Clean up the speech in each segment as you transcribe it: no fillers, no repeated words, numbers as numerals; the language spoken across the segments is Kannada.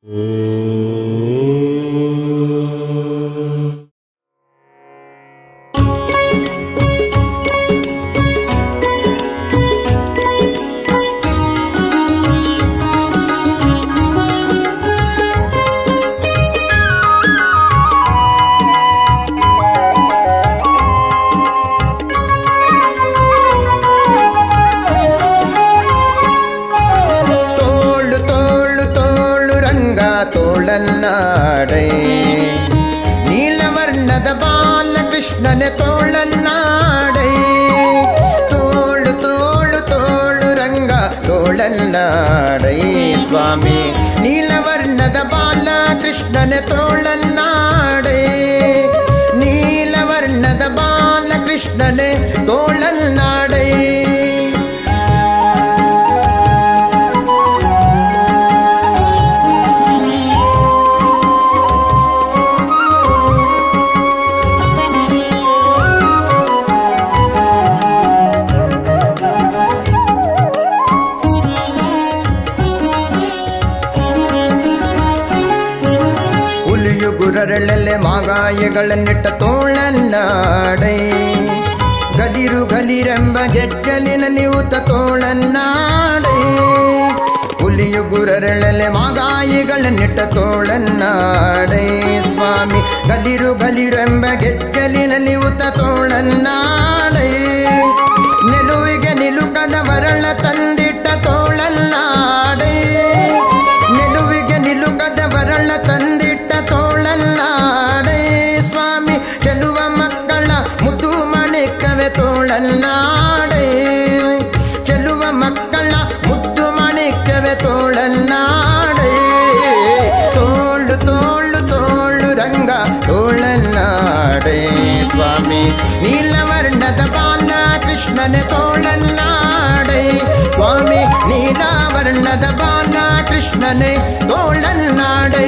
ತೋಳನ್ನಾಡೆ ನೀಲವರ್ಣದ ಬಾಲಕೃಷ್ಣನೆ ತೋಳನ್ನಾಡೆ ತೋಳು ತೋಳು ತೋಳು ರಂಗ ತೋಳನ್ನಾಡೆ ಸ್ವಾಮಿ ನೀಲವರ್ಣದ ಬಾಲಕೃಷ್ಣನೆ ತೋಳನ್ನಾಡೆ ನೀಲವರ್ಣದ ಬಾಲಕೃಷ್ಣನೆ ತೋಳನ್ನಾಡೆ ಗುರರಳಲೆ ಮಾಗಾಯಗಳನ್ನಿಟ್ಟ ತೋಳನ್ನಾಡೆ ಗದಿರು ಗಲಿರೆಂಬ ಗೆಜ್ಜಲಿನ ನಿವುತ ತೋಳನ್ನಾಡೆ ಹುಲಿಯು ಗುರರಳಲೆ ಮಾಗಾಯಿಗಳನ್ನಿಟ್ಟ ತೋಳನ್ನಾಡೆ ಸ್ವಾಮಿ ಗಲಿರು ಗಲಿರೆಂಬ ಗೆಜ್ಜಲಿನ ನಿವುತ ತೋಳನ್ನಾಡೆ ನಿಲುವಿಗೆ ನಿಲುಕದ ವರಳ ತಂದಿಟ್ಟ ತೋಳನ್ನಾಡೆ ನಿಲುವಿಗೆ ನಿಲುಕದ ವರಳ ತಂದಿಟ್ಟ ತೋಳನ್ನಾಡೆ ಸ್ವಾಮಿ ಚೆಲುವ ಮಕ್ಕಳ ಮುದ್ದು ಮಣಿಕವೆ ತೋಳನ್ನಾಡೆ ಚೆಲುವ ಮಕ್ಕಳ ಮುದ್ದು ಮಣಿಕವೆ ತೋಳನ್ನಾಡೆ ತೋಳು ತೋಳು ತೋಳು ರಂಗ ತೋಳನ್ನಾಡೆ ಸ್ವಾಮಿ ನೀಲವರ್ಣದ ಬಾಲಕೃಷ್ಣನೆ ತೋಳನ್ನಾಡೆ ಸ್ವಾಮಿ ನೀಲವರ್ಣದ ಬಾಲಕೃಷ್ಣನೆ ತೋಳನ್ನಾಡೆ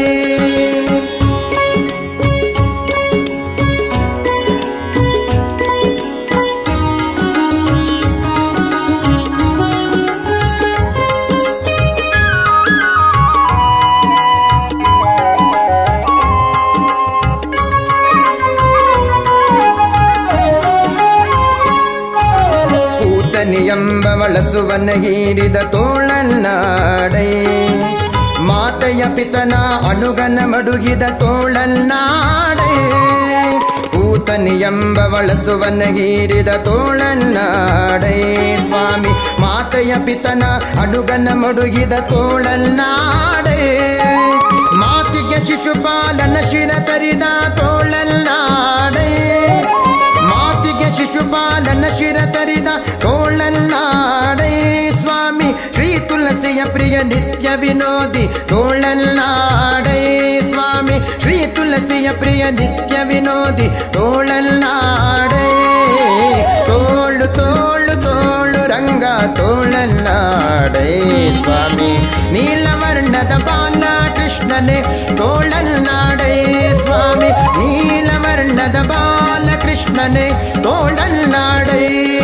ಎಂಬ ಬಳಸುವನ ಹೀರಿದ ತೋಳನ್ನಾಡೆ ಮಾತೆಯ ಪಿತನ ಅಣುಗನ ಮಡುಗಿದ ತೋಳನ್ನಾಡೆ ಕೂತನಿ ಎಂಬ ಬಳಸುವನ ಹೀರಿದ ತೋಳನ್ನಾಡೆ ಸ್ವಾಮಿ ಮಾತೆಯ ಪಿತನ ಅಣುಗನ ಮಡುಗಿದ ತೋಳನ್ನಾಡೆ ಮಾತಿಗೆ ಶಿಶುಪಾಲನ ಶಿರ ತರಿದ ತೋಳನ್ನಾಡೆ ಮಾತಿಗೆ ಶಿಶುಪಾಲನ ಶಿರ ತರಿದ ತೋಳನ್ನಾಡೆ ಸ್ವಾಮಿ ಶ್ರೀ ತುಳಸಿಯ ಪ್ರಿಯ ನಿತ್ಯ ವಿನೋದಿ ತೋಳನ್ನಾಡೆ ಸ್ವಾಮಿ ಶ್ರೀ ತುಳಸಿಯ ಪ್ರಿಯ ನಿತ್ಯ ವಿನೋದಿ ತೋಳನ್ನಾಡೆ ತೋಳು ತೋಳು ತೋಳು ರಂಗ ತೋಳನ್ನಾಡೆ ಸ್ವಾಮಿ ನೀಲವರ್ಣದ ಬಾಲಕೃಷ್ಣನೆ ತೋಳನ್ನಾಡೆ ಸ್ವಾಮಿ ನೀಲವರ್ಣದ ಬಾಲಕೃಷ್ಣನೆ ತೋಳನ್ನಾಡೆ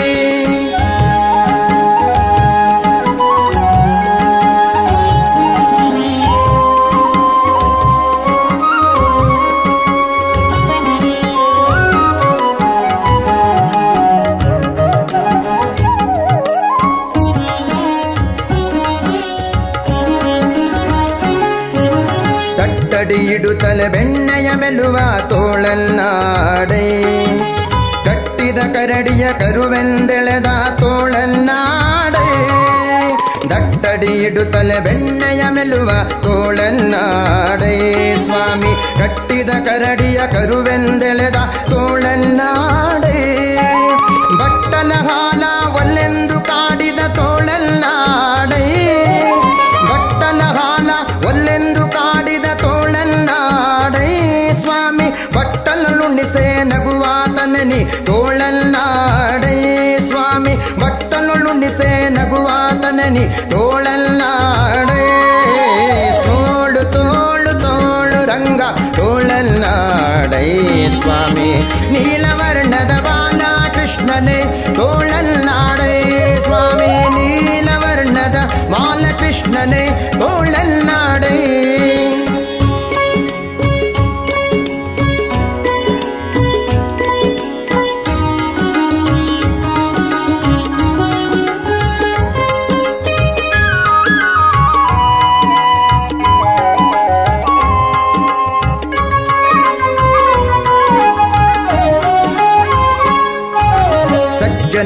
ತಟ್ಟಡಿ ಇಡುತ್ತಲೆ ಬೆಣ್ಣೆಯ ಮೆಲುವ ತೋಳನ್ನಾಡೆ ಕಟ್ಟಿದ ಕರಡಿಯ ಕರುವೆಂದೆಳೆದ ತೋಳನ್ನಾಡೆ ದಟ್ಟಡಿ ಇಡುತ್ತಲೆ ಬೆಣ್ಣೆಯ ಮೆಲುವ ತೋಳನ್ನಾಡೆ ಸ್ವಾಮಿ ಕಟ್ಟಿದ ಕರಡಿಯ ಕರುವೆಂದೆಳೆದ ತೋಳನ್ನಾಡೆ ಬಟ್ಟಲ ಹಾಲ ಒಲ್ಲೆಂದು ಕಾಡಿದ ತೋಳನ್ನಾಡೆ ಬಟ್ಟಲ ಹಾಲ ಒಲ್ಲೆಂದು ಕಾಡಿದ ತೋಳನ್ನಾಡೆ ಸ್ವಾಮಿ ಬಟ್ಟಲುಣಿಸೆ ನಗುವಾತನನಿ ತೋಳನ್ನಾಡೆ ಸ್ವಾಮಿ ಬಟ್ಟಲುಣಿಸೆ ನಗುವಾತನನಿ ತೋಳನ್ನಾಡೆ ತೋಳು ತೋಳು ತೋಳು ರಂಗ ತೋಳನ್ನಾಡೆ ಸ್ವಾಮಿ ನೀಲವರ್ಣದ ಬಾಲಕೃಷ್ಣನೆ ತೋಳನ್ನಾಡೆ ಸ್ವಾಮಿ ನೀಲವರ್ಣದ ಬಾಲಕೃಷ್ಣನೆ ತೋಳನ್ನಾಡೆ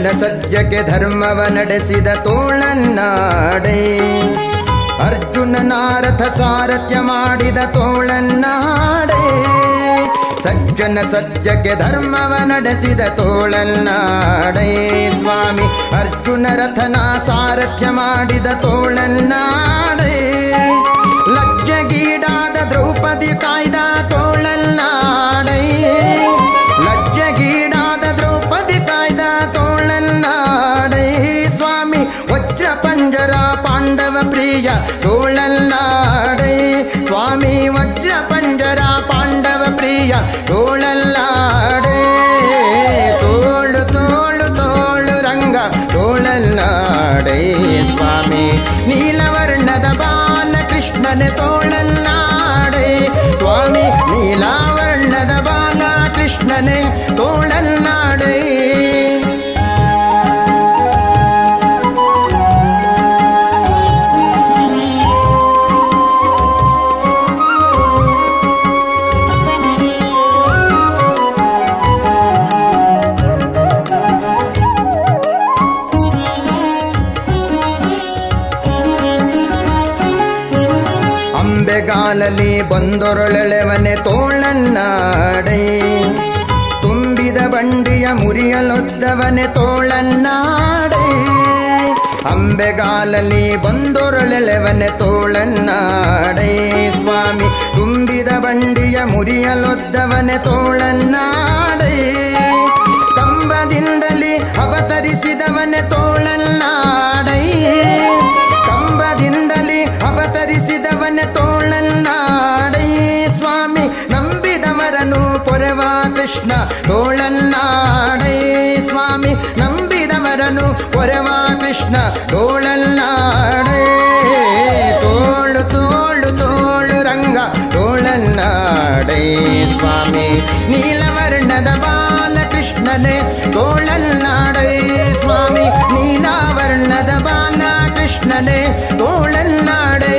ಸಜ್ಜಕ್ಕೆ ಧರ್ಮವ ನಡೆಸಿದ ತೋಳನ್ನಾಡೆ ಅರ್ಜುನನಾರಥ ಸಾರಥ್ಯ ಮಾಡಿದ ತೋಳನ್ನಾಡೆ ಸಜ್ಜನ ಸಜ್ಜಕ್ಕೆ ಧರ್ಮವ ನಡೆಸಿದ ತೋಳನ್ನಾಡೆ ಸ್ವಾಮಿ ಅರ್ಜುನ ರಥನ ಸಾರಥ್ಯ ಮಾಡಿದ ತೋಳನ್ನಾಡೆ ಲಜ್ಜಗೀಡಾದ ದ್ರೌಪದಿ ಕಾಯ್ದ ತೋಳನ್ನಾಡೆ ಲಜ್ಜಗೀಡಾದ ದ್ರೌಪದಿ ಕಾಯ್ದ ತೋಳನ್ನಾಡೆ ಸ್ವಾಮಿ ವಜ್ರ ಪಂಜರ ಪಾಂಡವ ಪ್ರಿಯ ತೋಳನ್ನಾಡೆ ಸ್ವಾಮಿ ವಜ್ರ ಪಂಜರ ಪಾಂಡವ ಪ್ರಿಯ ತೋಳನ್ನಾಡೆ ತೋಳು ತೋಳು ತೋಳು ರಂಗ ತೋಳನ್ನಾಡೆ ಸ್ವಾಮಿ ನೀಲವರ್ಣದ ಬಾಲಕೃಷ್ಣನೆ ತೋಳನ್ನಾಡೆ ಸ್ವಾಮಿ ನೀಲಾವರ್ಣದ ಬಾಲಕೃಷ್ಣನೆ ತೋಳನ್ನಾಡೆ ಅಂಬೆಗಾಲಲ್ಲಿ ಬಂದೊರಳೆವನೆ ತೋಳನ್ನಾಡೆ ತುಂಬಿದ ಬಂಡಿಯ ಮುರಿಯಲೊದ್ದವನೆ ತೋಳನ್ನಾಡೆ ಅಂಬೆಗಾಲಲ್ಲಿ ಬಂದೊರಳೆವನೆ ತೋಳನ್ನಾಡೆ ಸ್ವಾಮಿ ತುಂಬಿದ ಬಂಡಿಯ ಮುರಿಯಲೊದ್ದವನೆ ತೋಳನ್ನಾಡೆ ಕಂಬದಿಂದಲೇ ಅವತರಿಸಿದವನೆ ತೋಳನ್ನಾಡೆ ಕಂಬದಿಂದಲೇ ಅವತರಿಸಿದವನೆ ತೋಳನ್ನಾಡೆ ಸ್ವಾಮಿ ನಂಬಿದವರನು ಪೊರೆವ ಕೃಷ್ಣ ತೋಳನ್ನಾಡೆ ಸ್ವಾಮಿ ನಂಬಿದವರನು ಪೊರೆವ ಕೃಷ್ಣ ತೋಳನ್ನಾಡೆ ತೋಳು ತೋಳು ತೋಳು ರಂಗ ತೋಳನ್ನಾಡೆ ಸ್ವಾಮಿ ನೀಲವರ್ಣದ ಬಾಲಕೃಷ್ಣನೆ ತೋಳನ್ನಾಡೆ ಸ್ವಾಮಿ ನೀಲಾವರ್ಣದ ಬಾಲಕೃಷ್ಣನೆ ತೋಳನ್ನಾಡೆ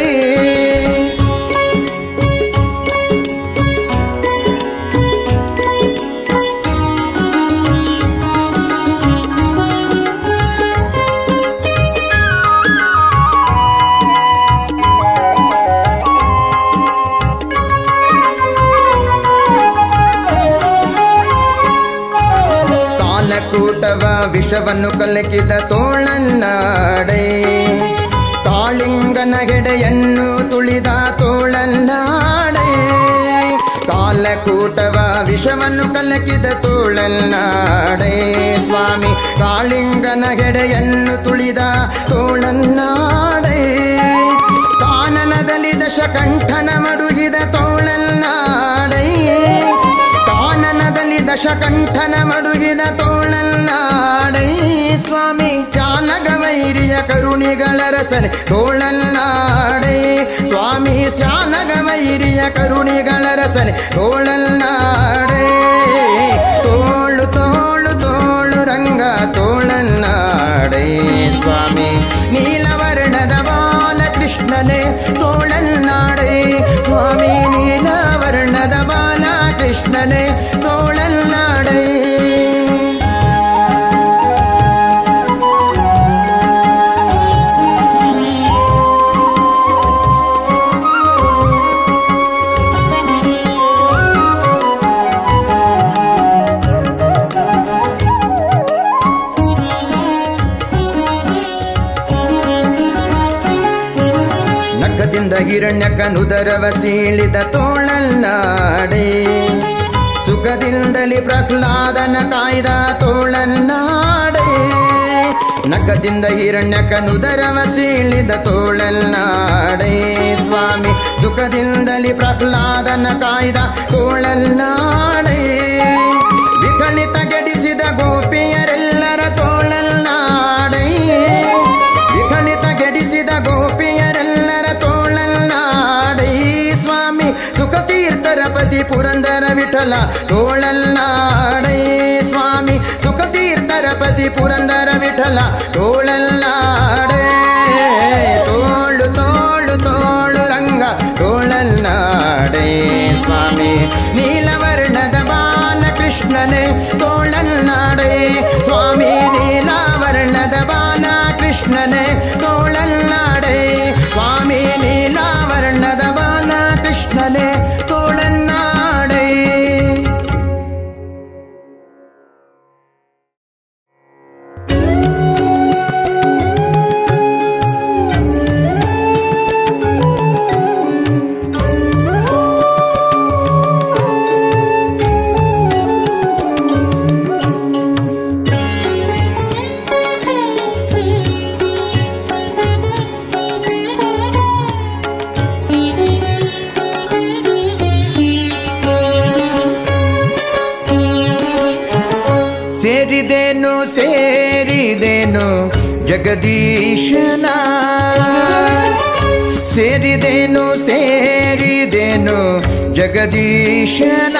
ಕಾಲಕೂಟವ ವಿಷವನ್ನು ಕಲಕಿದ ತೋಳನ್ನಾಡೆ ಕಾಳಿಂಗನ ಹೆಡೆಯನ್ನು ತುಳಿದ ತೋಳನ್ನಾಡೆ ಕಾಲಕೂಟವ ವಿಷವನ್ನು ಕಲಕಿದ ತೋಳನ್ನಾಡೆ ಸ್ವಾಮಿ ಕಾಳಿಂಗನ ಹೆಡೆಯನ್ನು ತುಳಿದ ತೋಳನ್ನಾಡೆ ಕಾನನದಲ್ಲಿ ದಶಕಂಠನ ಮಡುಗಿದ ತೋಳನ್ನಾಡೆ ಕಾನನದಲ್ಲಿ ದಶಕಂಠನ ಮಡುಗಿದ ತೋಳನ್ನಾಡೆ ಸ್ವಾಮಿ ಚಾಲಗವೈರಿಯ ಕರುಣಿಗಳ ರಸನೆ ತೋಳನ್ನಾಡೆ ಸ್ವಾಮಿ ಚಾಲಗವೈರಿಯ ಕರುಣಿಗಳ ರಸನೆ ತೋಳನ್ನಾಡೆ ತೋಳು ತೋಳು ತೋಳು ರಂಗ ತೋಳನ್ನಾಡೆ ಸ್ವಾಮಿ ನೀಲವರ್ಣದ ಬಾಲಕೃಷ್ಣನೆ ತೋಳನ್ನಾಡೆ ಸ್ವಾಮಿ ನೀಲವರ್ಣದ ಬಾಲಕೃಷ್ಣನೆ ತೋಳನ್ನಾಡೆ ನಖದಿಂದ ಹಿರಣ್ಯಕನುದರವ ಸೀಳಿದ ತೋಳನ್ನಾಡೆ ಸುಖದಿಂದಲೇ ಪ್ರಹ್ಲಾದನ ಕಾಯ್ದ ತೋಳನ್ನಾಡೆ ನಖದಿಂದ ಹಿರಣ್ಯಕನುದರವ ಸೀಳಿದ ತೋಳನ್ನಾಡೆ ಸ್ವಾಮಿ ಸುಖದಿಂದಲೇ ಪ್ರಹ್ಲಾದನ ಕಾಯ್ದ ತೋಳನ್ನಾಡೆ ವಿಕಲಿತ ಗೆಡಿಸಿದ ಗೋಪಿಯರೆಲ್ಲರ ತೋಳನ್ನಾಡೆ ವಿಕಲಿತ ಗೆಡಿಸಿದ ಗೋಪಿಯರೆಲ್ಲರ ತೋಳನ್ನಾಡೆ ಸ್ವಾಮಿ ಸುಖತೀರ್ಥರ ಪತಿ ಪುರಂದರ ವಿಠಲ ತೋಳನ್ನಾಡೆ ಸ್ವಾಮಿ ಸುಖತೀರ್ಥರ ಪತಿ ಪುರಂದರ ವಿಠಲ ತೋಳನ್ನಾಡೆ ತೋಳು ತೋಳು ತೋಳು ರಂಗ ತೋಳನ್ನಾಡೆ ಸ್ವಾಮಿ ನೀಲವರ್ಣದ ಬಾಲಕೃಷ್ಣನೆ ತೋಳನ್ನಾಡೆ ಸ್ವಾಮಿ ನೀಲ ಕೃಷ್ಣನೇ ತೋಳಲ್ಲಾಡೆ ಸ್ವಾಮಿ ನೀಲಾವರ್ಣದ ಬಾಲ ಕೃಷ್ಣನೇ ತೋಳಲ್ಲಾಡೆ. ಸೇರಿದೇನು ಸೇರಿದೇನು ಜಗದೀಶನ ಸೇರಿದೇನು ಸೇರಿದೇನು ಜಗದೀಶನ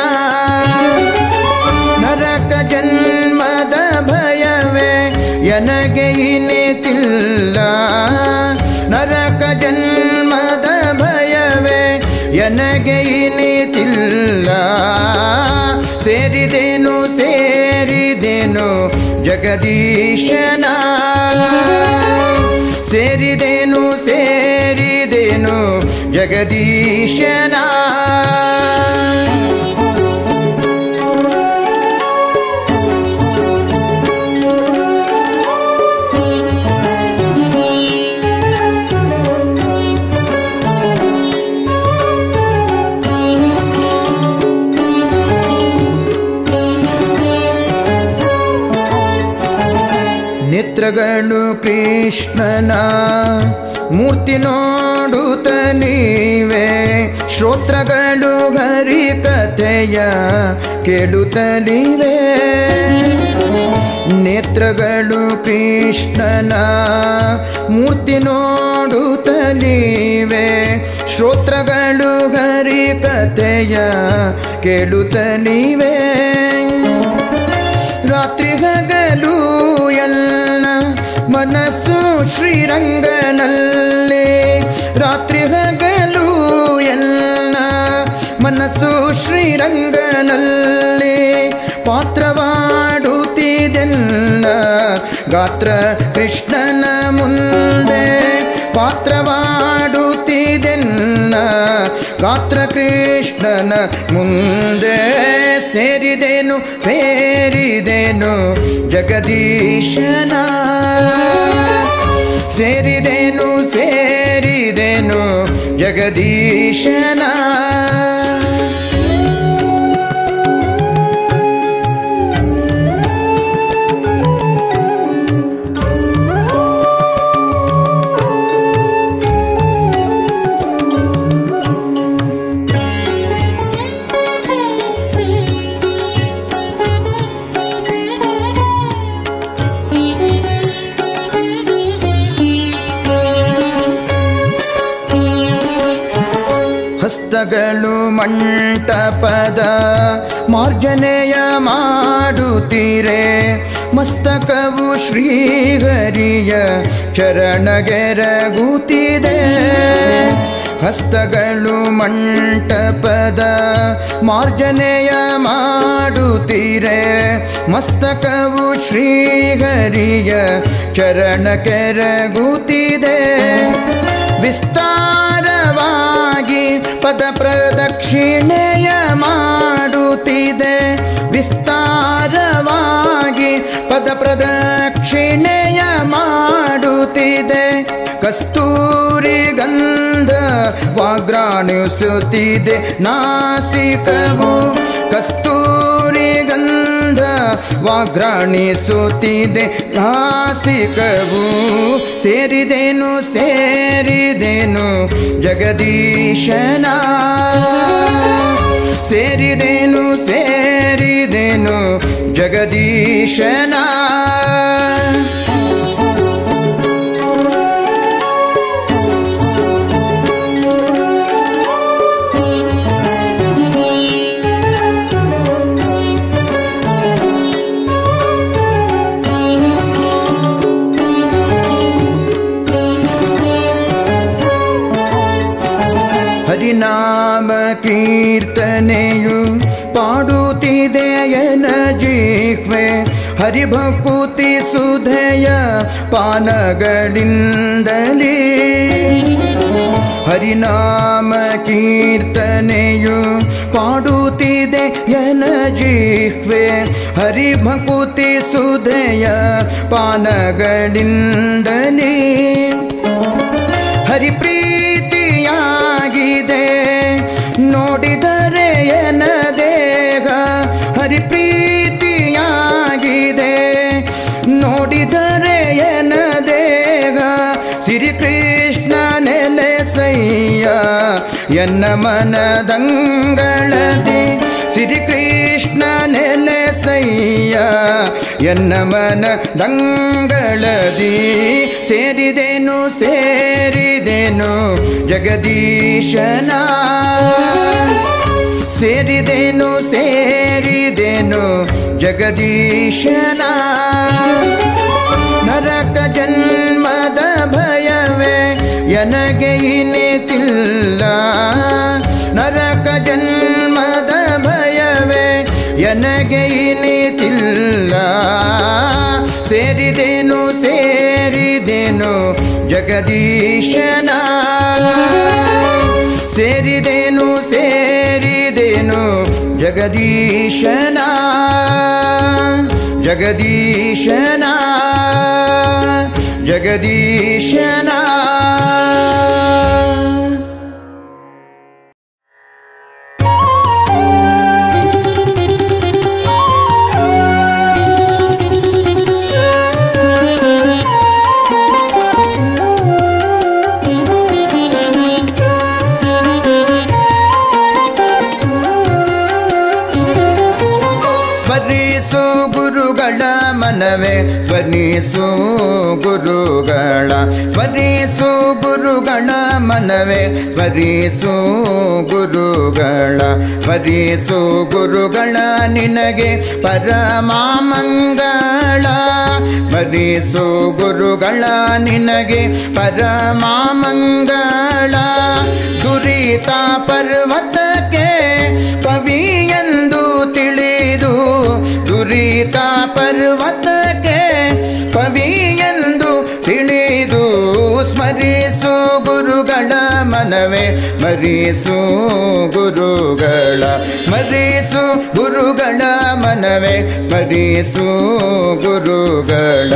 ನರಕ ಜನ್ಮದ ಭಯವೇ ಎನಗೆ ಇನ್ನಿತಿಲ್ಲ ನರಕ ಜನ್ಮದ ಭಯವೇ ಎನಗೆ ಇನ್ನಿತಿಲ್ಲ ಸೇರಿದೇನು ಸೇರಿದೇನು ಜಗದೀಶನ ಸೇರಿದೇನು ಸೇರಿದೇನು ಜಗದೀಶನ ನೇತ್ರಗಳು ಕೃಷ್ಣನ ಮೂರ್ತಿ ನೋಡುತ್ತ ನೀವೇ ಶ್ರೋತ್ರಗಳು ಹರಿ ಕಥೆಯ ಕೇಳುತ್ತಲಿವೆ ನೇತ್ರಗಳು ಕೃಷ್ಣನ ಮೂರ್ತಿ ನೋಡುತ್ತ ನೀವೇ ಶ್ರೋತ್ರಗಳು ಹರಿ ಕಥೆಯ ಕೇಳುತ್ತಲಿವೆ ರಾತ್ರಿ ಹಗಲು ಎಲ್ಲ ಮನಸ್ಸು ಶ್ರೀರಂಗನಲ್ಲೇ ರಾತ್ರಿ ಹಗಲು ಎಲ್ಲ ಮನಸ್ಸು ಶ್ರೀರಂಗನಲ್ಲೇ ಪಾತ್ರವಾಡುತ್ತಿದೆಲ್ಲ ಗಾತ್ರ ಕೃಷ್ಣನ ಮುಂದೆ ಪಾತ್ರವಾಡುತ್ತಿದೆಲ್ಲ ಗಾತ್ರ ಕೃಷ್ಣನ ಮುಂದೆ ಸೇರಿದೇನು ಸೇರಿದೇನು ಜಗದೀಶನ ಸೇರಿದೇನು ಸೇರಿದೇನು ಜಗದೀಶನ ಹಸ್ತಗಳು ಮಂಟಪದ ಮಾರ್ಜನೆಯ ಮಾಡುತ್ತೀರೆ ಮಸ್ತಕವು ಶ್ರೀಹರಿಯ ಚರಣಗೆರಗುತ್ತಿದೆ ಹಸ್ತಗಳು ಮಂಟಪದ ಮಾರ್ಜನೆಯ ಮಾಡುತ್ತೀರೆ ಮಸ್ತಕವು ಶ್ರೀಹರಿಯ ಚರಣಗೆರಗುತ್ತಿದೆ ವಿಸ್ತಾರವಾಗಿ ಪದ ಪ್ರದಕ್ಷಿಣೆಯ ಮಾಡುತ್ತಿದೆ ವಿಸ್ತಾರವಾಗಿ ಪದ ಪ್ರದಕ್ಷಿಣೆಯ ಮಾಡುತ್ತಿದೆ ಕಸ್ತೂರಿ ಗಂಧ ವಾಗ್ರಾಣಿಸುತ್ತಿದೆ ನಾಸಿಕವು ಕಸ್ತೂರಿ ಗಂಧ ವಾಗ್ರಾಣಿಸುತ್ತಿದೆ ನಾಸಿಕವು ಸೇರಿದೇನು ಸೇರಿದೇನು ಜಗದೀಶನ ಸೇರಿದೇನು ಸೇರಿದೇನು ಜಗದೀಶನ ಹರಿನಾಮ ಕೀರ್ತನೆಯು ಪಾಡುತ್ತಿದೆಯನ ಜಿಹ್ವೆ ಹರಿಭಕುತಿ ಸುಧೆಯ ಪಾನಗಳಿಂದಲೇ ಹರಿನಾಮ ಕೀರ್ತನೆಯು ಪಾಡುತ್ತಿದೆ ಎನ ಜಿಹ್ವೆ ಹರಿಭಕುತಿ ಸುಧೆಯ ಪಾನಗಳಿಂದಲೇ ಹರಿಪ್ರೀತಿಯಾಗಿದೆ ನೋಡಿದರೆ ಎನ ದೇಹ ಹರಿಪ್ರೀತಿಯಾಗಿದೆ ನೋಡಿದರೆ ಎನ ದೇಹ ಶ್ರೀಕೃಷ್ಣ ನೆಲೆಸಯ್ಯ ಎನ್ನ ಮನದಂಗಳದಿ ಶ್ರೀಕೃಷ್ಣ ನೆಲೆಸಯ್ಯ ಎನ್ನ ಮನದಂಗಳದಿ ಸೇರಿದೆನು ಸೇರಿದೆನು ಜಗದೀಶನ ಸೇರಿದೆನು ಸೇರಿದೆನು ಜಗದೀಶನ ನರಕ ಜನ್ಮದ ಭಯವೇ ಎನಗೆ ಇನ್ನಿತಿಲ್ಲ ನರಕ ಜನ್ಮದ ಭಯವೇ ಎನಗೆ ಇನ್ನಿತಿಲ್ಲ ಸೇರಿದೆನು ಸೇರಿದೆನು ಜಗದೀಶನ ಸೇರಿದೆನು ಸೇರಿದೆನು ಜಗದೀಶನ ಜಗದೀಶನ ಜಗದೀಶನ ಮನವೇ ಸ್ಮರಿಸು ಗುರುಗಳ ಸ್ಮರಿಸು ಗುರುಗಳ ಮನವೇ ಸ್ಮರಿಸು ಗುರುಗಳ ಸ್ಮರಿಸು ಗುರುಗಳ ನಿನಗೆ ಪರಮಾಮಂಗಳ ಸ್ಮರಿಸು ಗುರುಗಳ ನಿನಗೆ ಪರಮಾಮಂಗಳ ದುರಿತ ಪರ್ವತಕ್ಕೆ ಕವಿಯೆಂದು ತಿಳಿದು ದುರಿತ ಪರ್ವತಕ್ಕೆ ಕವಿಯೆಂದು ತಿಳಿದು ಸ್ಮರಿಸು ಗುರುಗಳ ಮನವೇ ಸ್ಮರಿಸು ಗುರುಗಳ ಸ್ಮರಿಸು ಗುರುಗಳ ಮನವೇ ಸ್ಮರಿಸು ಗುರುಗಳ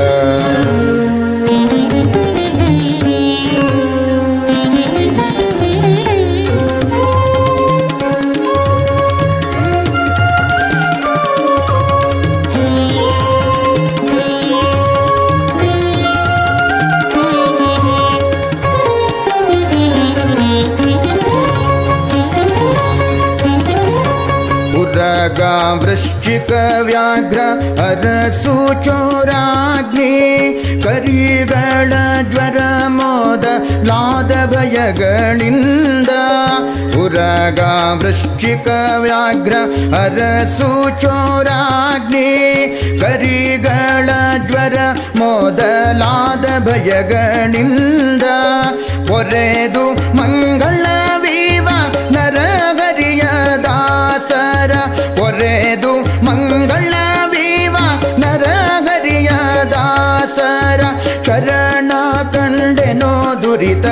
ವೃಶ್ಚಿಕ ವ್ಯಾಘ್ರ ಅರಸು ಚೋರಾಗ್ನಿ ಕರಿಗಳ ಜ್ವರ ಮೋದ ಲಾದ ಭಯಗಳಿಂದ ಉರಗ ವೃಶ್ಚಿಕ ವ್ಯಾಘ್ರ ಅರಸು ಚೋರಾಗ್ನಿ ಕರಿಗಳ ಜ್ವರ ಮೊದಲಾದ ಭಯಗಳಿಂದ ಒರೆದು ಮಂಗಳವೀವ ನರಹರಿಯ ದಾಸರ ಒರೆದು ಮಂಗಳವೀವ ನರಹರಿಯ ದಾಸರ ಚರಣ ಕಂಡೆನೋ ದುರಿತ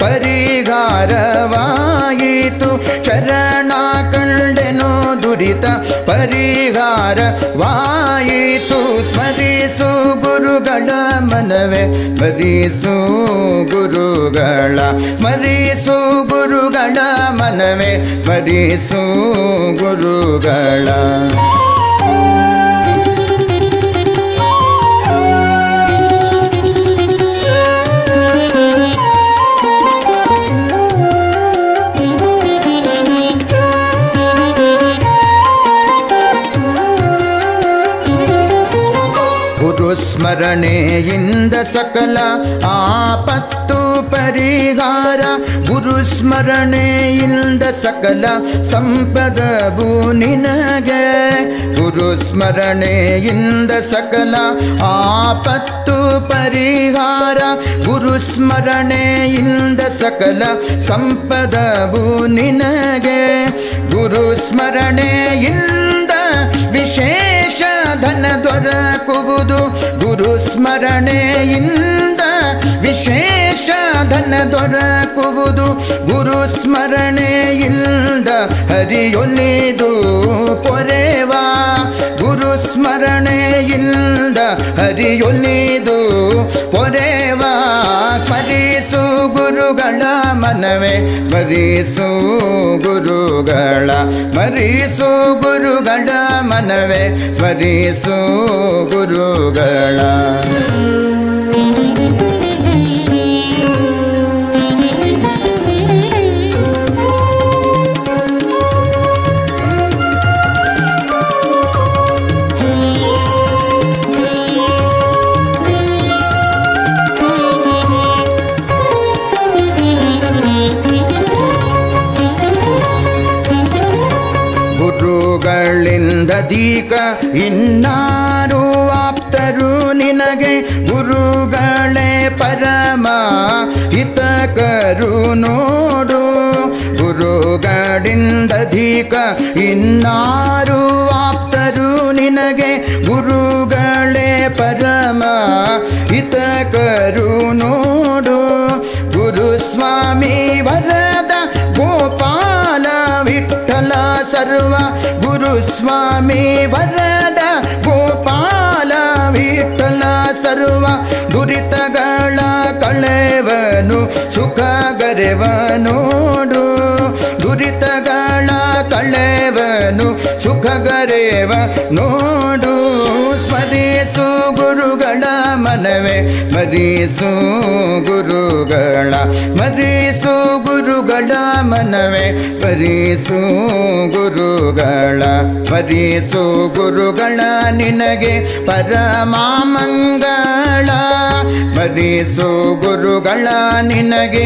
ಪರಿಹಾರವಾಯಿತು ಚರಣ ಕಂಡೆನೋ ದುರಿತ ಪರಿಹಾರವಾಯಿತು ಸ್ಮರಿಸು ಗುರುಗಳ ಮನವೇ ಸ್ಮರಿಸು ಗುರುಗಳ ಸ್ಮರಿಸು ಗುರುಗಳ ಮನವೇ ಸ್ಮರಿಸು ಗುರುಗಳ ಸ್ಮರಣೆಯಿಂದ ಸಕಲ ಆಪತ್ತು ಪರಿಹಾರ ಗುರು ಸ್ಮರಣೆಯಿಂದ ಸಕಲ ಸಂಪದವು ನಿನಗೆ ಗುರು ಸ್ಮರಣೆಯಿಂದ ಸಕಲ ಆಪತ್ತು ಪರಿಹಾರ ಗುರು ಸ್ಮರಣೆಯಿಂದ ಸಕಲ ಸಂಪದವು ನಿನಗೆ ಗುರು ಸ್ಮರಣೆಯಿಂದ ವಿಶೇಷ ಧನ ದೊರ ದೊರಕುವುದು ಗುರು ಸ್ಮರಣೆಯಿಂದ ವಿಶೇಷ ಧನ ದೊರಕುವುದು ಗುರು ಸ್ಮರಣೆಯಿಂದ ಹರಿಯೊಲಿದು ಪೊರೆವ ಗುರು ಸ್ಮರಣೆಯಿಂದ ಹರಿಯೊಲಿದು ಪೊರೆವ ಸ್ಮರಿಸು ಗುರುಗಳ ಮನವೇ ಸ್ಮರಿಸು ಗುರುಗಳ ಸ್ಮರಿಸು ಗುರುಗಳ ಮನವೇ ಸ್ಮರಿಸು ಗುರುಗಳ ಗುರುಗಳಿಂದದೀಕ ಇನ್ನಾರು ಆಪ್ತರು ನಿನಗೆ ಗುರುಗಳೇ ಪರಮ ಹಿತಕರು ನೋಡು ಗುರುಗಳಿಂದದೀಕ ಇನ್ನಾರು ಆಪ್ತರು ನಿನಗೆ ಗುರುಗಳೇ ಪರಮ ಹಿತಕರು ನೋಡು ಗುರುಸ್ವಾಮಿ ವರದ ಗೋಪಾಲ ವಿಠಲ ಸರ್ವ ಗುರುಸ್ವಾಮಿ ವರದ ಗೋಪಾಲ ವಿಠಲ ಸರ್ವ ದುರಿತಗಳ ಕಳೆವನು ಸುಖಗರೆವ ನೋಡು ದುರಿತಗಳ ಕಳೆವನು ಸುಖಗರೆವ ನೋಡು ಸ್ಮರಿಸು ಗುರುಗಳ ಮನವೇ ಸ್ಮರಿಸು ಗುರುಗಳ ಸ್ಮರಿಸು ಗುರುಗಳ ಮನವೇ ಸ್ಮರಿಸು ಗುರುಗಳ ಸ್ಮರಿಸು ಗುರುಗಳ ನಿನಗೆ ಪರಮಾಮಂಗಳ ಸ್ಮರಿಸು ಗುರುಗಳ ನಿನಗೆ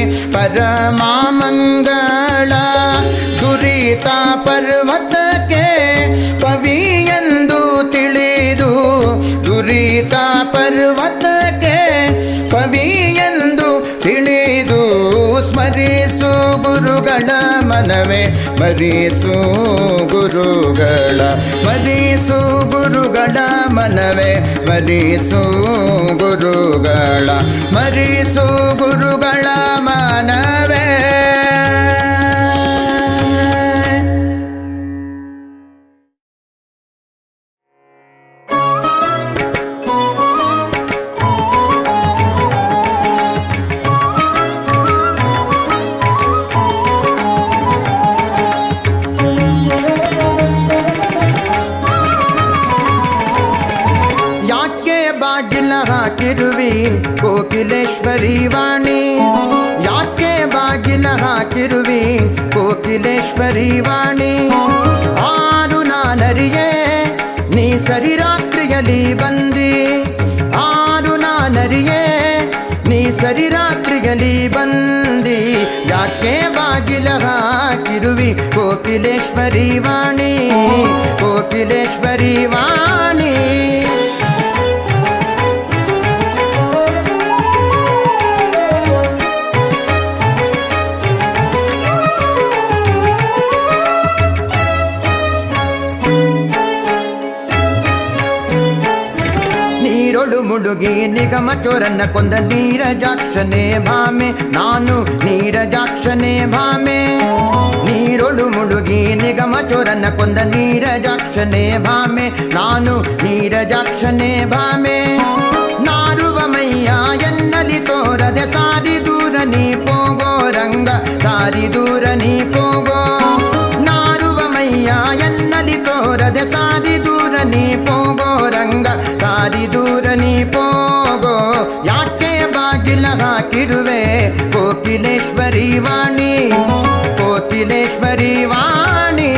ಪರಮಾಮಂಗಳ ದುರಿತ ಪರ್ವತಕ್ಕೆ ಕವಿಯೆಂದು ತಿಳಿದು ದುರಿತ ಪರ್ವತಕ್ಕೆ ಕವಿಯೆಂದು ತಿಳಿದು ಸ್ಮರಿಸು ಗುರುಗಳ ಮನವೇ ಸ್ಮರಿಸು ಗುರುಗಳ ಸ್ಮರಿಸು ಗುರುಗಳ ಮನವೇ ಸ್ಮರಿಸು ಗುರುಗಳ ಸ್ಮರಿಸು ಗುರುಗಳ ಮನವೇ ಹಾಕಿರುವಿ ಕೋಕಿಲೇಶ್ವರಿ ವಾಣಿ ಯಾಕೆ ಬಾಗಿಲ ಹಾಕಿರುವಿ ಕೋಕಿಲೇಶ್ವರಿ ವಾಣಿ ಆರು ನಾನರಿಯೇ ನೀ ಸರಿ ರಾತ್ರಿಯಲ್ಲಿ ಬಂದಿ ಆರು ನಾನರಿಯೇ ನೀ ಸರಿ ರಾತ್ರಿಯಲ್ಲಿ ಬಂದಿ ಯಾಕೆ ಬಾಗಿಲ ಹಾಕಿರುವಿ ಕೋಕಿಲೇಶ್ವರಿ ವಾಣಿ ಕೋಕಿಲೇಶ್ವರಿ ವಾಣಿ ನೀರೊಳು ಮುಳುಗಿ ನಿಗಮ ಚೋರನ್ನ ಕೊಂದ ನೀರಜಾಕ್ಷನೇ ಭಾಮೆ ನಾನು ನೀರಜಾಕ್ಷನೇ ಭಾಮೆ ನೀರೊಳು ಮುಳುಗಿ ನಿಗಮ ಚೋರನ್ನ ಕೊಂದ ನೀರಜಾಕ್ಷನೇ ಭಾಮೆ ನಾನು ನೀರಜಾಕ್ಷನೇ ಭಾಮೆ ನಾರುವ ಮೈಯ ಎನ್ನಲಿ ತೋರದೆ ಸಾರಿ ದೂರ ನೀ ಪೋಗೋ ರಂಗ ಸಾರಿ ದೂರ ನೀ ಪೋಗೋ ನಾರುವ ಮೈಯ ಎನ್ನಲಿ ತೋರದೆ ಸಾರಿ ದೂರ ನೀ ಪೋಗೋ ರಂಗ ಸಾರಿ ದೂರ ನೀ ಪೋಗೋ ಯಾಕೆ ಬಾಗಿಲ ಹಾಕಿರುವೆ ಕೋಕಿಲೇಶ್ವರಿ ವಾಣಿ ಕೋಕಿಲೇಶ್ವರಿ ವಾಣಿ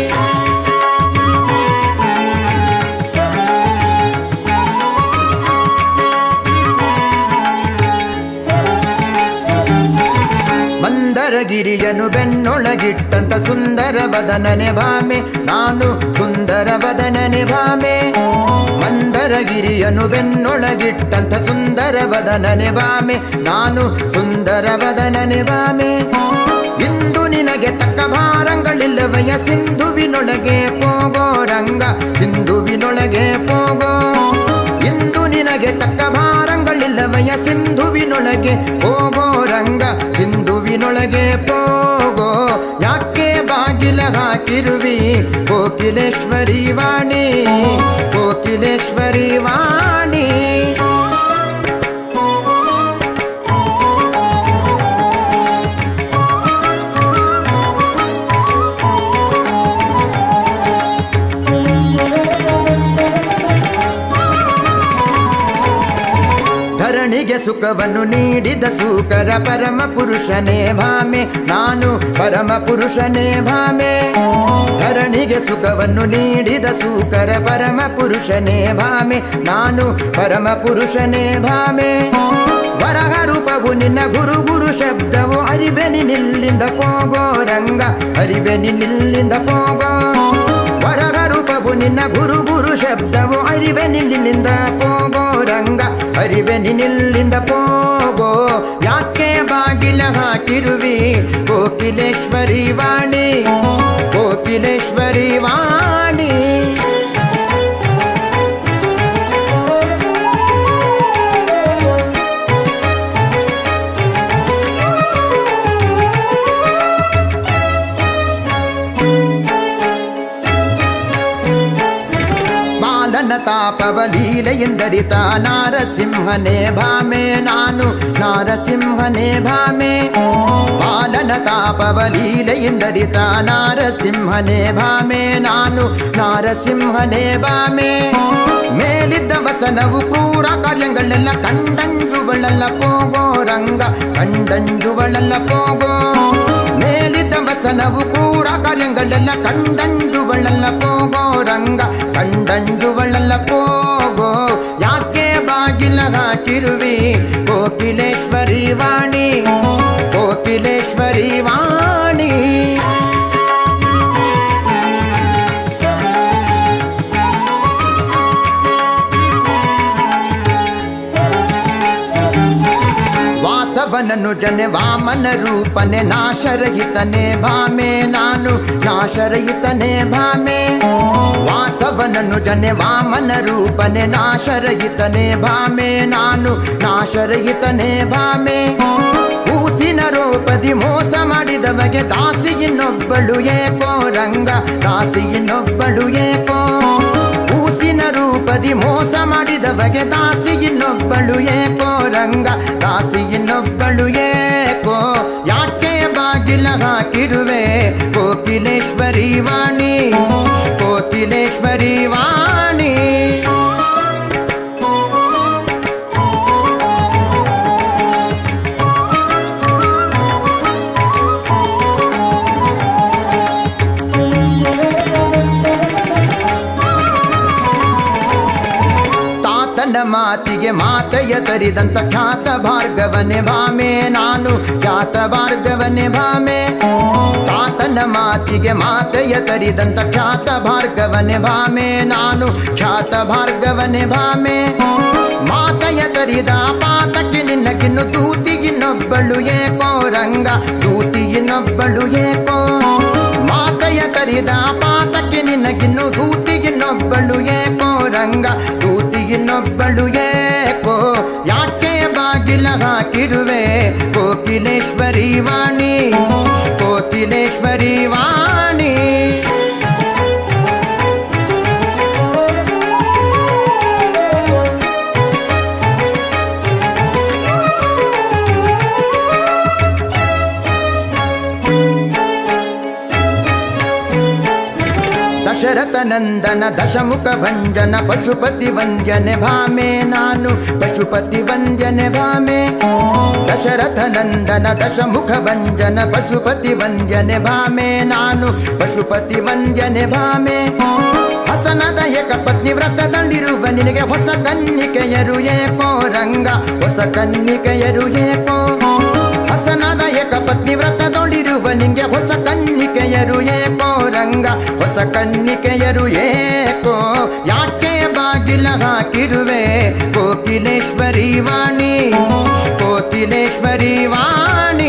ಮಂದರಗಿರಿಯನು ಬೆನ್ನೊಳಗಿಟ್ಟಂತ ಸುಂದರ ವದನನೆ ಭಾಮೆ ನಾನು ಸುಂದರ ವದನನೆ ಭಾಮೆ ಮಂದರಗಿರಿಯನು ಬೆನ್ನೊಳಗಿಟ್ಟಂತ ಸುಂದರ ವದನನೆ ಭಾಮೆ ನಾನು ಸುಂದರ ವದನನೆ ಭಾಮೆ ಇಂದು ನಿನಗೆ ತಕ್ಕ ಭಾರಂಗಳಿಲ್ಲವಯ್ಯ ಸಿಂಧುವಿನೊಳಗೆ ಪೋಗೋ ರಂಗ ಸಿಂಧುವಿನೊಳಗೆ ಪೋಗೋ ಎಂದು ನಿನಗೆ ತಕ್ಕ ಭಾರಂಗಳಿಲ್ಲವಯ್ಯ ಸಿಂಧುವಿನೊಳಗೆ ಹೋಗೋ ರಂಗ ಸಿಂಧುವಿನೊಳಗೆ ಹೋಗೋ ಯಾಕೆ ಬಾಗಿಲ ಹಾಕಿರುವಿ ಕೋಕಿಲೇಶ್ವರಿ ವಾಣಿ ಕೋಕಿಲೇಶ್ವರಿ ವಾಣಿ ಧರಣಿಗೆ ಸುಖವನ್ನು ನೀಡಿದ ಸೂಕರ ಪರಮ ಪುರುಷನೇ ಭಾಮೆ ನಾನು ಪರಮ ಪುರುಷನೇ ಭಾಮೆ ಧರಣಿಗೆ ಸುಖವನ್ನು ನೀಡಿದ ಸೂಕರ ಪರಮ ಪುರುಷನೇ ಭಾಮೆ ನಾನು ಪರಮ ಪುರುಷನೇ ಭಾಮೆ ವರಹ ರೂಪವು ನಿನ್ನ ಗುರು ಗುರು ಶಬ್ದವು ಅರಿವೆನಿ ನಿಲ್ಲಿಂದ ಹೋಗೋ ರಂಗ ಅರಿವೆನಿ ನಿಲ್ಲಿಂದ ಹೋಗೋ ವರಹ ರೂಪವು ನಿನ್ನ ಗುರು ಗುರು ಶಬ್ದವು ಅರಿವೆನಿ ನಿಲ್ಲಿಂದ ಹೋಗೋ ರಂಗ ಅರಿವೆನಿ ನಿಲ್ಲಿಂದ ಹೋಗೋ ಯಾಕೆ ಬಾಗಿಲ ಹಾಕಿರುವಿ ಕೋಕಿಲೇಶ್ವರಿ ವಾಣಿ ಕೋಕಿಲೇಶ್ವರಿ ವಾಣಿ ತಾಪವ ಲೀಲೆಯಿಂದರಿತ ನಾರಸಿಂಹನೇ ಭಾಮೆ ನಾನು ನಾರಸಿಂಹನೇ ಭಾಮೆ ಬಾಲನ ತಾಪವ ಲೀಲೆಯಿಂದರಿತ ನಾರಸಿಂಹನೇ ಭಾಮೆ ನಾನು ನಾರಸಿಂಹನೇ ಭಾಮೆ ಮೇಲಿದ್ದ ವಸನವು ಕ್ರೂರ ಕಾರ್ಯಗಳೆಲ್ಲ ಕಂಡಂಜುಗಳಲ್ಲ ಹೋಗೋ ರಂಗ ಕಂಡಂಜುಗಳಲ್ಲ ಹೋಗೋ ಮೇಲಿದ್ದ ವಸನವು ಕ್ರೂರ ಕಾರ್ಯಗಳೆಲ್ಲ ಕಂಡಂಜುಗಳಲ್ಲ ಹೋಗೋ ರಂಗ ಕಂಡಂಜುಗಳಲ್ಲ ಹೋಗೋ ಯಾಕೆ ಬಾಗಿಲ ಹಾಕಿರುವಿ ಕೋಕಿಲೇಶ್ವರಿ ವಾಣಿ ಕೋಕಿಲೇಶ್ವರಿ ವಾಣಿ ವಾಸವನನು ಜನೆ ವಾಮನ ರೂಪನೆ ನಾಶರಹಿತನೇ ಭಾಮೆ ನಾನು ನಾಶರಹಿತನೇ ಭಾಮೆ ವಾಸವನನು ಜನೆ ವಾಮನ ರೂಪನೆ ನಾಶರಹಿತನೇ ಭಾಮೆ ನಾನು ನಾಶರಹಿತನೇ ಭಾಮೆ ಕೂಸಿನ ರೂಪದಿ ಮೋಸ ಮಾಡಿದವಗೆ ದಾಸಿ ಇನ್ನೊಬ್ಬಳು ಏಕೋ ರಂಗ ದಾಸಿ ಇನ್ನೊಬ್ಬಳು ಏಕೋ ಕೂಸಿನ ರೂಪದಿ ಮೋಸ ಮಾಡಿದವಗೆ ದಾಸಿ ಇನ್ನೊಬ್ಬಳು ಏಕೋ ರಂಗ ದಾಸಿ ಇನ್ನೊಬ್ಬಳು ಏಕೋ ಯಾಕೆ ಬಾಗಿಲ ಹಾಕಿರುವೆ ಕೋಕಿಲೇಶ್ವರಿ ವಾಣಿ ಕೋಕಿಲೇಶ್ವರಿ ವಾಣಿ ಮಾತಿಗೆ ಮಾತೆಯ ತರಿದಂತ ಖ್ಯಾತ ಭಾರ್ಗವನೆ ಭಾಮೆ ನಾನು ಖ್ಯಾತ ಭಾರ್ಗವನೆ ಭಾಮೆ ತಾತನ ಮಾತಿಗೆ ಮಾತೆಯ ತರಿದಂತ ಖ್ಯಾತ ಭಾರ್ಗವನೆ ಭಾಮೆ ನಾನು ಖ್ಯಾತ ಭಾರ್ಗವನೆ ಭಾಮೆ ಮಾತೆಯ ತರಿದ ಪಾತಕ್ಕೆ ನಿನ್ನಗಿನ್ನು ದೂತಿ ಇನ್ನೊಬ್ಬಳು ಏಕೋ ರಂಗ ದೂತಿ ಇನ್ನೊಬ್ಬಳು ಏಕೋ ಮಾತೆಯ ತರಿದ ಪಾತಕ್ಕೆ ನಿನ್ನಗಿನ್ನು ದೂತಿ ಇನ್ನೊಬ್ಬಳು ಏಕೋ ರಂಗ ದೂತಿ ಇನ್ನೊಬ್ಬಳು ಏಕೋ ಯಾಕೆ ಬಾಗಿಲ ಹಾಕಿರುವೆ ಕೋಕಿಲೇಶ್ವರಿ ವಾಣಿ ಕೋಕಿಲೇಶ್ವರಿ ವಾಣಿ ದಶರಥ ನಂದನ ದಶಮುಖ ಭಂಜನ ಪಶುಪತಿ ವಂದ್ಯನೆ ಭಾಮೆ ನಾನು ಪಶುಪತಿ ವಂದ್ಯನೆ ಭಾಮೆ ದಶರಥ ನಂದನ ದಶಮುಖ ಭಂಜನ ಪಶುಪತಿ ವಂದ್ಯನೆ ಭಾಮೆ ನಾನು ಪಶುಪತಿ ವಂದ್ಯನೆ ಭಾಮೆ ಹಸನದ ಏಕ ಪತ್ನಿ ವ್ರತದಲ್ಲಿರುವ ನಿನಗೆ ಹೊಸ ಕನ್ನಿಕೆಯರು ಏಕೋ ರಂಗ ಹೊಸ ಕನ್ನಿಕೆಯರು ಏಕೋ ಹಸನದ ಏಕ ಪತ್ನಿ ವ್ರತದೊಳಿರುವ ನಿಂಗೆ ಹೊಸ ಕನ್ನಿಕೆಯರು ಏಕೋ ರಂಗ ಹೊಸ ಕನ್ನಿಕೆಯರು ಏಕೋ ಯಾಕೆ ಬಾಗಿಲ ಹಾಕಿರುವೆ ಕೋಕಿಲೇಶ್ವರಿ ವಾಣಿ ಕೋಕಿಲೇಶ್ವರಿ ವಾಣಿ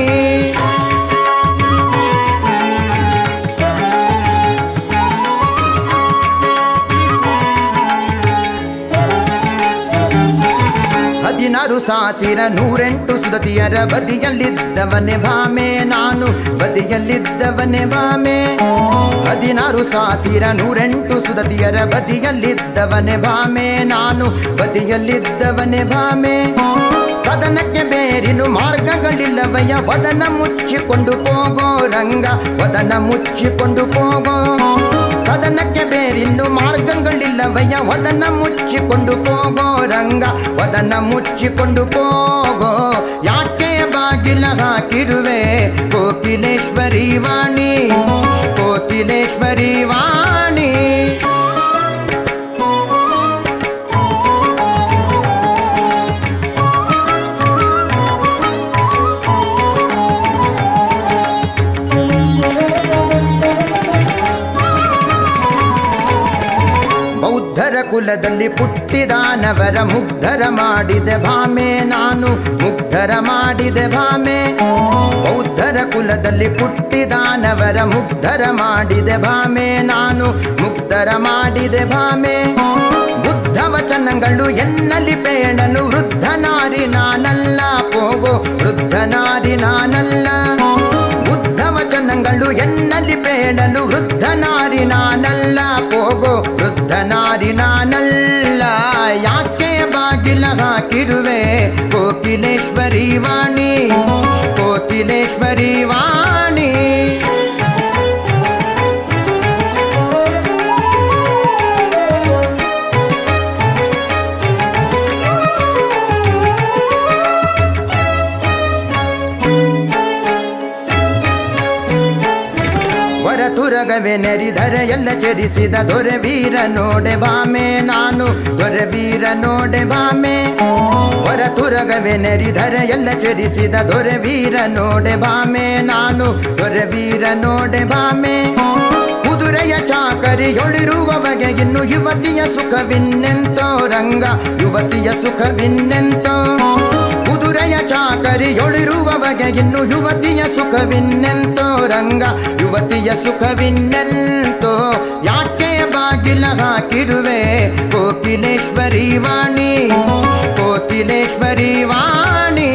16 ಸಾಸಿರ 108 ಸುದತಿಯರ ಬದಿಯಲ್ಲಿದ್ದವನೇ ಭಾಮೆ ನಾನು ಬದಿಯಲ್ಲಿದ್ದವನೇ ಭಾಮೆ 16 ಸಾಸಿರ 108 ಸುದತಿಯರ ಬದಿಯಲ್ಲಿದ್ದವನೇ ಭಾಮೆ ನಾನು ಬದಿಯಲ್ಲಿದ್ದವನೇ ಭಾಮೆ ಕದನಕ್ಕೆ ಬೇರಿನು ಮಾರ್ಗಗಳಿಲ್ಲವಯ್ಯ ವದನ ಮುಚ್ಚಿಕೊಂಡು ಹೋಗೋ ರಂಗ ವದನ ಮುಚ್ಚಿಕೊಂಡು ಹೋಗೋ ಕದನಕ್ಕೆ ಬೇರಿನ್ನು ಮಾರ್ಗಗಳಿಲ್ಲವಯ್ಯ ವದನ ಮುಚ್ಚಿಕೊಂಡು ಹೋಗೋ ರಂಗ ವದನ ಮುಚ್ಚಿಕೊಂಡು ಹೋಗೋ ಯಾಕೆ ಬಾಗಿಲ ಹಾಕಿರುವೆ ಕೋಕಿಲೇಶ್ವರಿ ವಾಣಿ ಕೋಕಿಲೇಶ್ವರಿ ವಾಣಿ ಬೌದ್ಧರ ಕುಲದಲ್ಲಿ ಪುಟ್ಟಿದಾನವರ ಮುಗ್ಧರ ಮಾಡಿದೆ ಭಾಮೆ ನಾನು ಮುಗ್ಧರ ಮಾಡಿದೆ ಭಾಮೆ ಬೌದ್ಧರ ಕುಲದಲ್ಲಿ ಪುಟ್ಟಿದಾನವರ ಮುಗ್ಧರ ಮಾಡಿದೆ ಭಾಮೆ ನಾನು ಮುಗ್ಧರ ಮಾಡಿದೆ ಭಾಮೆ ಬುದ್ಧ ವಚನಗಳು ಎನ್ನಲಿ ಪೇಳಲು ವೃದ್ಧ ನಾರಿ ನಾನಲ್ಲ ಹೋಗೋ ವೃದ್ಧ ನಾರಿ ನಾನಲ್ಲ ಬುದ್ಧ ವಚನಗಳು ಎನ್ನಲಿ ಪೇಳಲು ವೃದ್ಧ ನಾರಿ ನಾನಲ್ಲ ಹೋಗೋ ವೃದ್ಧ ನಾರಿ ನಾನಲ್ಲ ಯಾಕೆ ಬಾಗಿಲ ಹಾಕಿರುವೆ ಕೋಕಿಲೇಶ್ವರಿ ವಾಣಿ ಕೋಕಿಲೇಶ್ವರಿ ವಾಣಿ ತುರಗವೆ ನೆರಿಧರ ಎಲ್ಲ ಚರಿಸಿದ ದೊರೆ ವೀರ ನೋಡೆ ಭಾಮೆ ನಾನು ದೊರೆ ವೀರ ನೋಡೆ ಭಾಮೆ ಹೊರ ತುರಗವೆ ನೆರಿಧರ ಎಲ್ಲ ಚರಿಸಿದ ದೊರೆ ವೀರ ನೋಡೆ ಭಾಮೆ ನಾನು ದೊರೆ ವೀರ ನೋಡೆ ಭಾಮೆ ಕುದುರೆಯ ಚಾಕರಿಯೊಳಿರುವ ಬಗೆ ಇನ್ನು ಯುವತಿಯ ಸುಖವಿನ್ನೆಂತೋ ರಂಗ ಯುವತಿಯ ಸುಖವಿನ್ನೆಂತೋ ಕುದುರೆಯ ಚಾಕರಿಯೊಳಿರುವ ಬಗೆ ಇನ್ನು ಯುವತಿಯ ಸುಖವಿನ್ನೆಂತೋ ರಂಗ ಯುವತಿಯ ಸುಖವಿನ್ನೆಂತೋ ಯಾಕೆ ಬಾಗಿಲ ಹಾಕಿರುವೆ ಕೋಕಿಲೇಶ್ವರಿ ವಾಣಿ ಕೋಕಿಲೇಶ್ವರಿ ವಾಣಿ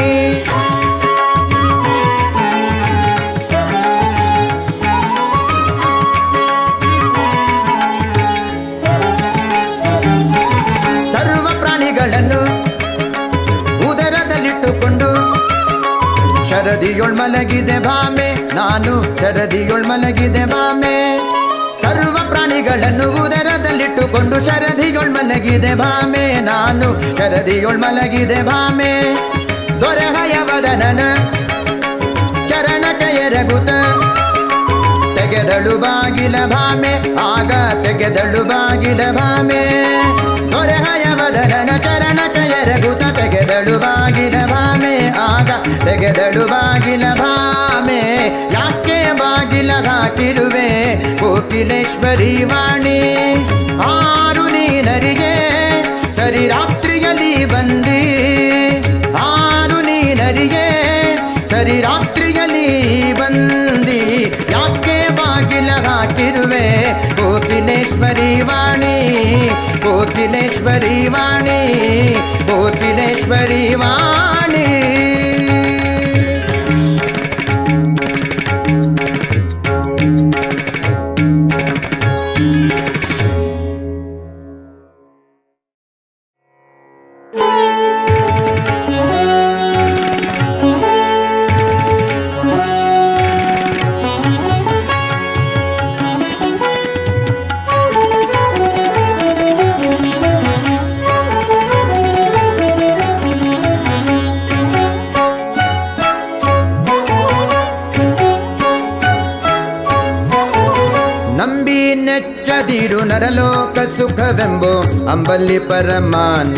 ಸರ್ವ ಪ್ರಾಣಿಗಳನ್ನು ಉದರದಲ್ಲಿಟ್ಟುಕೊಂಡು ಶರದಿಯೊಳ್ ಮಲಗಿದೆ ಭಾಮೆ ನಾನು ಶರದಿಯೊಳ್ ಮಲಗಿದೆ ಭಾಮೆ ಸರ್ವ ಪ್ರಾಣಿಗಳನ್ನು ಉದರದಲ್ಲಿಟ್ಟುಕೊಂಡು ಶರದಿಯೊಳ್ ಮಲಗಿದೆ ಭಾಮೆ ನಾನು ಶರದಿಯೊಳ್ ಮಲಗಿದೆ ಭಾಮೆ ದೊರೆಹಯವದನನ ಚರಣಕ ಎರಗುತ ತೆಗೆದಳು ಬಾಗಿಲ ಭಾಮೆ ಆಗ ತೆಗೆದಳು ಬಾಗಿಲ ಭಾಮೆ ದೊರೆಹಯವದನನ ಚರಣಕ ಎರಗುತ ತೆಗೆದಳು ಬಾಗಿಲ ಭಾಮೆ ಆಗ ತೆಗೆದಳು ಬಾಗಿಲ ಭಾಮೆ ಯಾಕೆ ಬಾಗಿಲ ಹಾಕಿರುವೆ ಕೋಕಿಲೇಶ್ವರಿ ವಾಣಿ ಆರು ನೀನರಿಗೆ ಸರಿ ರಾತ್ರಿಯಲ್ಲಿ ಬಂದಿ ಆರು ನೀನರಿಗೆ ಸರಿ ರಾತ್ರಿಯಲ್ಲಿ ಬಂದಿ ಯಾಕೆ ಬಾಗಿಲ ಹಾಕಿರುವೆ ಕೋಕಿಲೇಶ್ವರಿ ವಾಣಿ ಕೋಕಿಲೇಶ್ವರಿ ವಾಣಿ ಕೋಕಿಲೇಶ್ವರಿ ವಾಣಿ ನೆಚ್ಚದಿರು ನರಲೋಕ ಸುಖವೆಂಬೋ ಅಂಬಲ್ಲಿ ಪರಮಾನ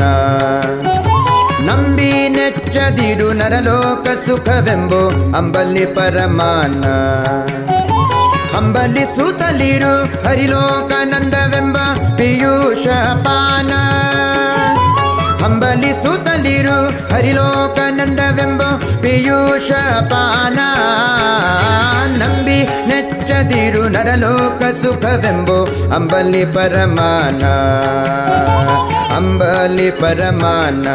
ನಂಬಿ ನೆಚ್ಚದಿರು ನರಲೋಕ ಸುಖವೆಂಬೋ ಅಂಬಲ್ಲಿ ಪರಮಾನ ಅಂಬಲ್ಲಿ ಸುತಲಿರು ಹರಿಲೋಕಾನಂದವೆಂಬ ಪಿಯೂಷ ಪಾನ ಅಂಬಲಿ ಸುತಲಿರು ಹರಿಲೋಕಾನಂದವೆಂಬ ಪಿಯೂಷ ಪಾನ ನಂಬಿ ನೆಚ್ಚದಿರು ನರಲೋಕ ಸುಖವೆಂಬೋ ಅಂಬಲಿ ಪರಮಾನ ಅಂಬಲಿ ಪರಮಾನ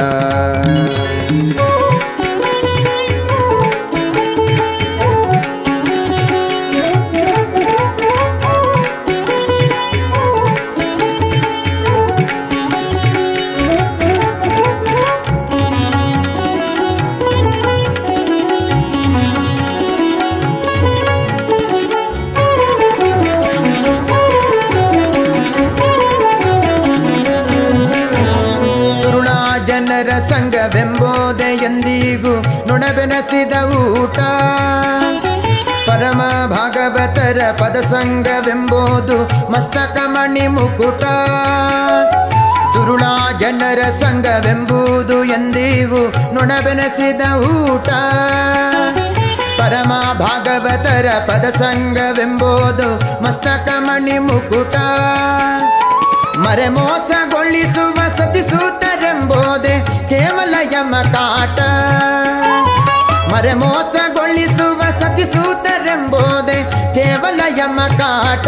ಜನರ ಸಂಘವೆಂಬೋದೆ ಎಂದಿಗೂ ನುಣಬೆನಸಿದ ಊಟ ಪರಮ ಭಾಗವತರ ಪದ ಸಂಘವೆಂಬುದು ಮಸ್ತಕ ಮಣಿ ಮುಕುಟ ದುರುಳ ಜನರ ಸಂಘವೆಂಬುದು ಎಂದಿಗೂ ನುಣಬೆನಸಿದ ಊಟ ಪರಮ ಭಾಗವತರ ಪದ ಸಂಘವೆಂಬುದು ಮಸ್ತಕ ಮಣಿ ಮುಕುಟ ಮರೆ ಮೋಸಗೊಳಿಸುವ ಸತಿಸೂತರೆಂಬೋದೆ ಕೇವಲ ಯಮಕಾಟ ಮರೆ ಮೋಸಗೊಳಿಸುವ ಸತಿಸೂತರೆಂಬೋದೆ ಕೇವಲ ಯಮಕಾಟ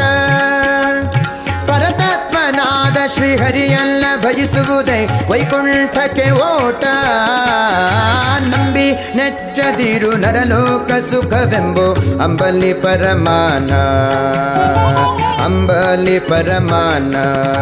ಪರತತ್ವನಾದ ಶ್ರೀಹರಿಯಲ್ಲ ಭಜಿಸುವುದೇ ವೈಕುಂಠಕ್ಕೆ ಓಟ ನಂಬಿ ನೆಚ್ಚದಿರು ನರಲೋಕ ಸುಖವೆಂಬೋ ಅಂಬಲಿ ಪರಮಾನ ಅಂಬಲಿ ಪರಮಾನ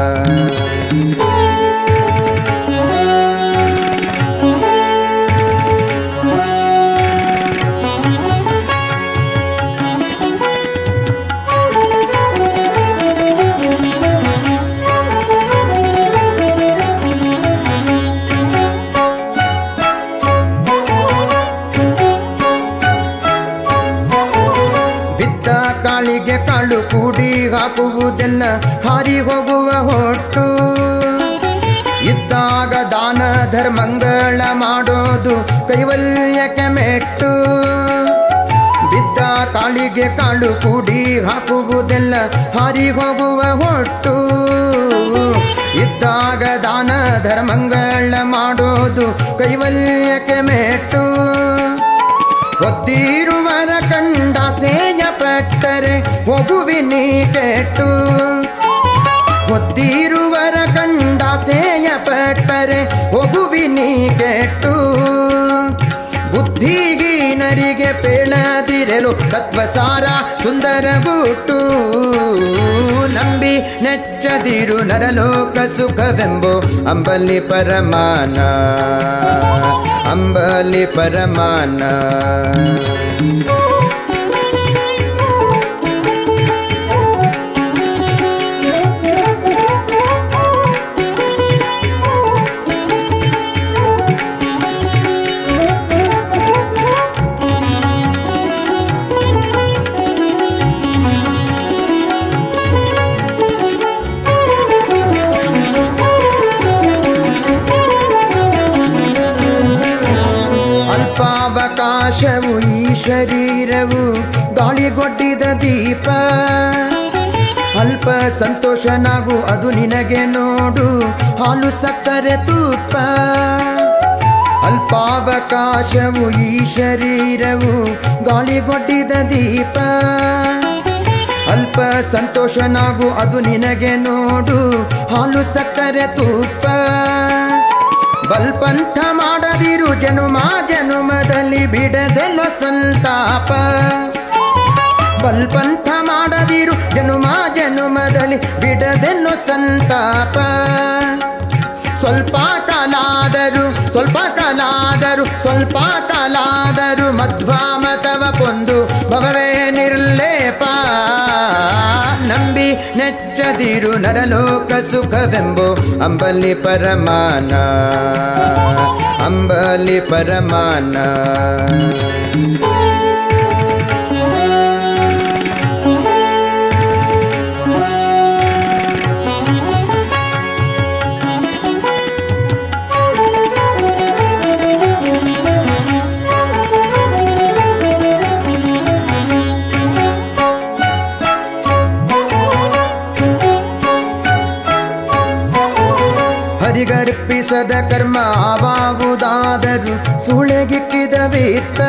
ಕಾಳಿಗೆ ಕಾಳು ಕೂಡಿ ಹಾಕುವುದೆಲ್ಲ ಹಾರಿ ಹೋಗುವ ಹೊಟ್ಟು ಇದ್ದಾಗ ದಾನ ಧರ್ಮಂಗಳ ಮಾಡೋದು ಕೈವಲ್ಯಕ್ಕೆ ಮೆಟ್ಟು ಬಿದ್ದ ಕಾಳಿಗೆ ಕಾಳು ಕೂಡಿ ಹಾಕುವುದೆಲ್ಲ ಹಾರಿ ಹೋಗುವ ಹೊಟ್ಟು ಇದ್ದಾಗ ದಾನ ಧರ್ಮಂಗಳ ಮಾಡೋದು ಕೈವಲ್ಯಕ್ಕೆ ಮೆಟ್ಟು ಹೊತ್ತಿರುವರ ಕಂಡಾಸೆಯ ಪಟ್ಟರೆ ಹೋಗುವಿನಿ ಕೆಟ್ಟು ಹೊತ್ತಿರುವರ ಕಂಡಾಸೆಯ ಪಟ್ಟರೆ ಹೋಗುವಿನಿ ಕೆಟ್ಟು ಬುದ್ಧಿಹೀನರಿಗೆ ಪೇಳದಿರಲು ತತ್ವಸಾರ ಸುಂದರ ಗುಟ್ಟು ನಂಬಿ ನೆಚ್ಚದಿರು ನರಲೋಕ ಸುಖವೆಂಬೋ ಅಂಬಲಿ ಪರಮಾನ ಅಂಬಲಿ ಪರಮಾನ ಅಲ್ಪಾವಕಾಶವು ಈ ಶರೀರವು ಗಾಳಿಗೊಡ್ಡಿದ ದೀಪ ಅಲ್ಪ ಸಂತೋಷನಾಗು ಅದು ನಿನಗೆ ನೋಡು ಹಾಲು ಸಕ್ಕರೆ ತುಪ್ಪ ಅಲ್ಪಾವಕಾಶವು ಈ ಶರೀರವು ಗಾಳಿಗೊಡ್ಡಿದ ದೀಪ ಅಲ್ಪ ಸಂತೋಷನಾಗು ಅದು ನಿನಗೆ ನೋಡು ಹಾಲು ಸಕ್ಕರೆ ತುಪ್ಪ ಬಲ್ಪಂಥ ಮಾಡದಿರು ಜನುಮ ಜನುಮದಲ್ಲಿ ಬಿಡದೆಲ್ಲೋ ಸಂತಾಪ ಬಲ್ಪಂಥ ಮಾಡದಿರು ಜನುಮ ಜನುಮದಲ್ಲಿ ಬಿಡದೆಲ್ಲೋ ಸಂತಾಪ ಸ್ವಲ್ಪ ಕಾಲಾದರೂ ಮಧ್ವಾಮತವ ಪೊಂದು ಭವವೇ ನಿರ್ಲೇಪ ನಂಬಿ ನೆಚ್ಚದಿರು ನರಲೋಕ ಸುಖವೆಂಬೋ ಅಂಬಲಿ ಪರಮಾನ ಅಂಬಲಿ ಪರಮಾನ ಹರಿಗರ್ಪಿಸದ ಕರ್ಮ ಆವಾವುದಾದರೂ ಸೂಳೆಗಿಕ್ಕಿದ ವಿತ್ತ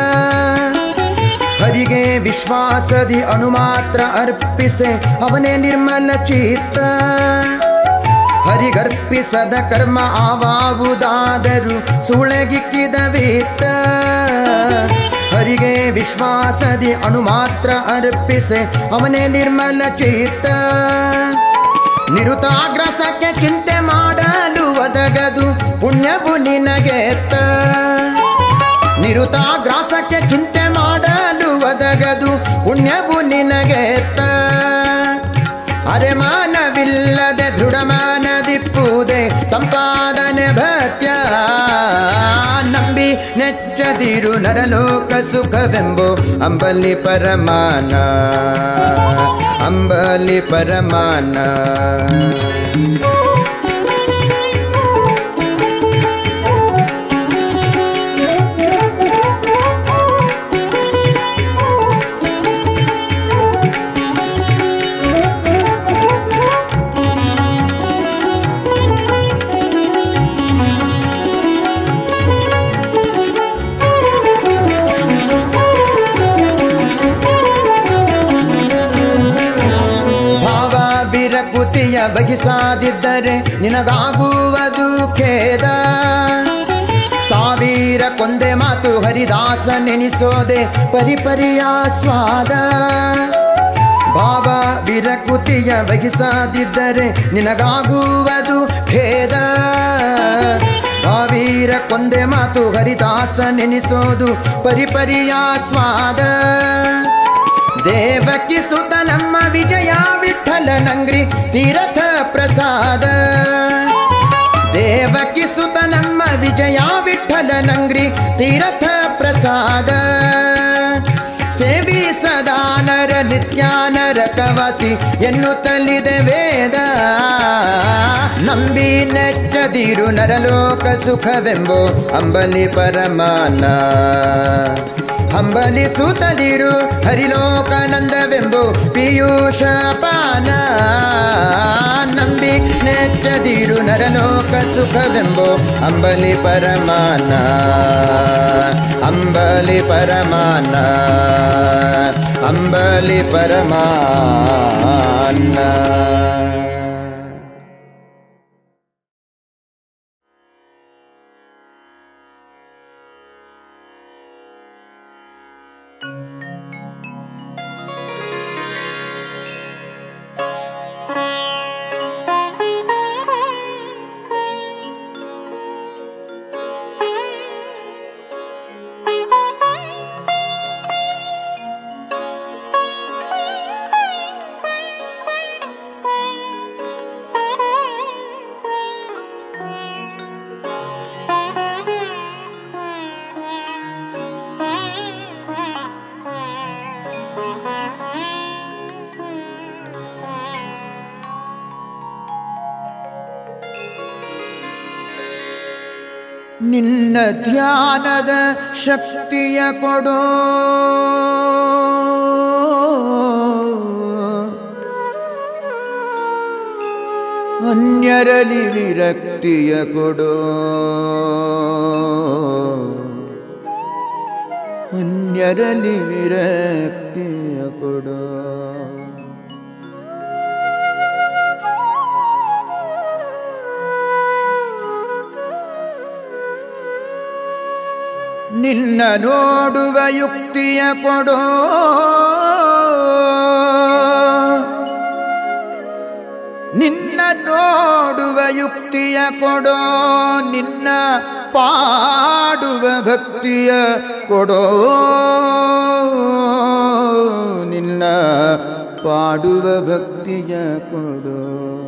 ಹರಿಗೆ ವಿಶ್ವಾಸದಿ ಅಣು ಮಾತ್ರ ಅರ್ಪಿಸೆ ಅವನೇ ನಿರ್ಮಲ ಚಿತ್ತ ಹರಿಗರ್ಪಿಸದ ಕರ್ಮ ಆವಾವುದಾದರೂ ಸುಳಗಿಕ್ಕಿದವಿತ್ತ ಹರಿಗೆ ವಿಶ್ವಾಸದಿ ಅಣು ಮಾತ್ರ ಅರ್ಪಿಸೆ ಅವನೇ ನಿರ್ಮಲ ಚಿತ್ತ ನಿರುತಾಗ್ರಸಕ್ಕೆ ಚಿಂತೆ ಮಾಡಲು ಒದಗದು ಪುಣ್ಯವು ನಿನಗೆತ್ತ ನಿರುತಾಗ್ರಾಸಕ್ಕೆ ಚಿಂತೆ ಮಾಡಲು ಒದಗದು ಪುಣ್ಯವು ನಿನಗೆತ್ತ ಅರೆಮಾನವಿಲ್ಲದೆ ದೃಢಮಾನದಿಪ್ಪುವುದೇ ಸಂಪಾದನೆ ಭತ್ಯ ನಂಬಿ ನೆಚ್ಚದಿರು ನರಲೋಕ ಸುಖವೆಂಬೋ ಅಂಬಲಿ ಪರಮಾನ ಅಂಬಲಿ ಪರಮಾನ ಕುತಿಯ ಬಗಿಸಾದಿದ್ದರೆ ನಿನಗಾಗುವುದು ಖೇದ ಸಾವಿರ ಕೊಂದೆ ಮಾತು ಹರಿದಾಸ ನೆನಿಸೋದೆ ಪರಿಪರಿಯ ಸ್ವಾದ ಭಾವ ವಿರಕುತಿಯ ಬಗಿಸಾದಿದ್ದರೆ ನಿನಗಾಗುವುದು ಖೇದ ಸಾವಿರ ಕೊಂದೆ ಮಾತು ಹರಿದಾಸ ನೆನಿಸೋದು ಪರಿಪರಿಯ ಸ್ವಾದ ದೇವಕಿ ಸುತ ನಮ್ಮ ವಿಜಯ ವಿಠಲನಂಗ್ರಿ ತೀರಥ ಪ್ರಸಾದ ದೇವಕಿ ಸುತ ನಮ್ಮ ವಿಜಯ ವಿಠಲನಂಗ್ರಿ ತೀರಥ ಪ್ರಸಾದ ಸೇವಿ ಸದಾ ನರ ನಿತ್ಯಾನರ ಕವಸಿ ಎನ್ನುತ್ತಲಿದೆ ವೇದ ನಂಬಿ ನೆಚ್ಚದಿರು ನರಲೋಕ ಸುಖವೆಂಬೋ ಅಂಬಲಿ ಪರಮಾನ ಹಂಬಲಿ ಸುತ್ತಲಿರು ಹರಿಲೋಕಾನಂದವೆಂಬೋ ಪಿಯೂಷ ಪಾನ ನಂಬಿ ನೆಚ್ಚದಿರು ನರಲೋಕ ಸುಖವೆಂಬೋ ಅಂಬಲಿ ಪರಮಾನ ಅಂಬಲಿ ಪರಮಾನ ಅಂಬಲಿ ಪರಮಾನ ನಿನ್ನ ಧ್ಯಾನದ ಶಕ್ತಿಯ ಕೊಡೋ ಅನ್ಯರಲ್ಲಿ ವಿರಕ್ತಿಯ ಕೊಡೋ ಅನ್ಯರಲ್ಲಿ ವಿರಕ್ತಿಯ ಕೊಡೋ ನಿನ್ನ ನೋಡುವ ಯುಕ್ತಿಯ ಕೊಡೋ ನಿನ್ನ ನೋಡುವ ಯುಕ್ತಿಯ ಕೊಡೋ ನಿನ್ನ ಪಾಡುವ ಭಕ್ತಿಯ ಕೊಡೋ ನಿನ್ನ ಪಾಡುವ ಭಕ್ತಿಯ ಕೊಡೋ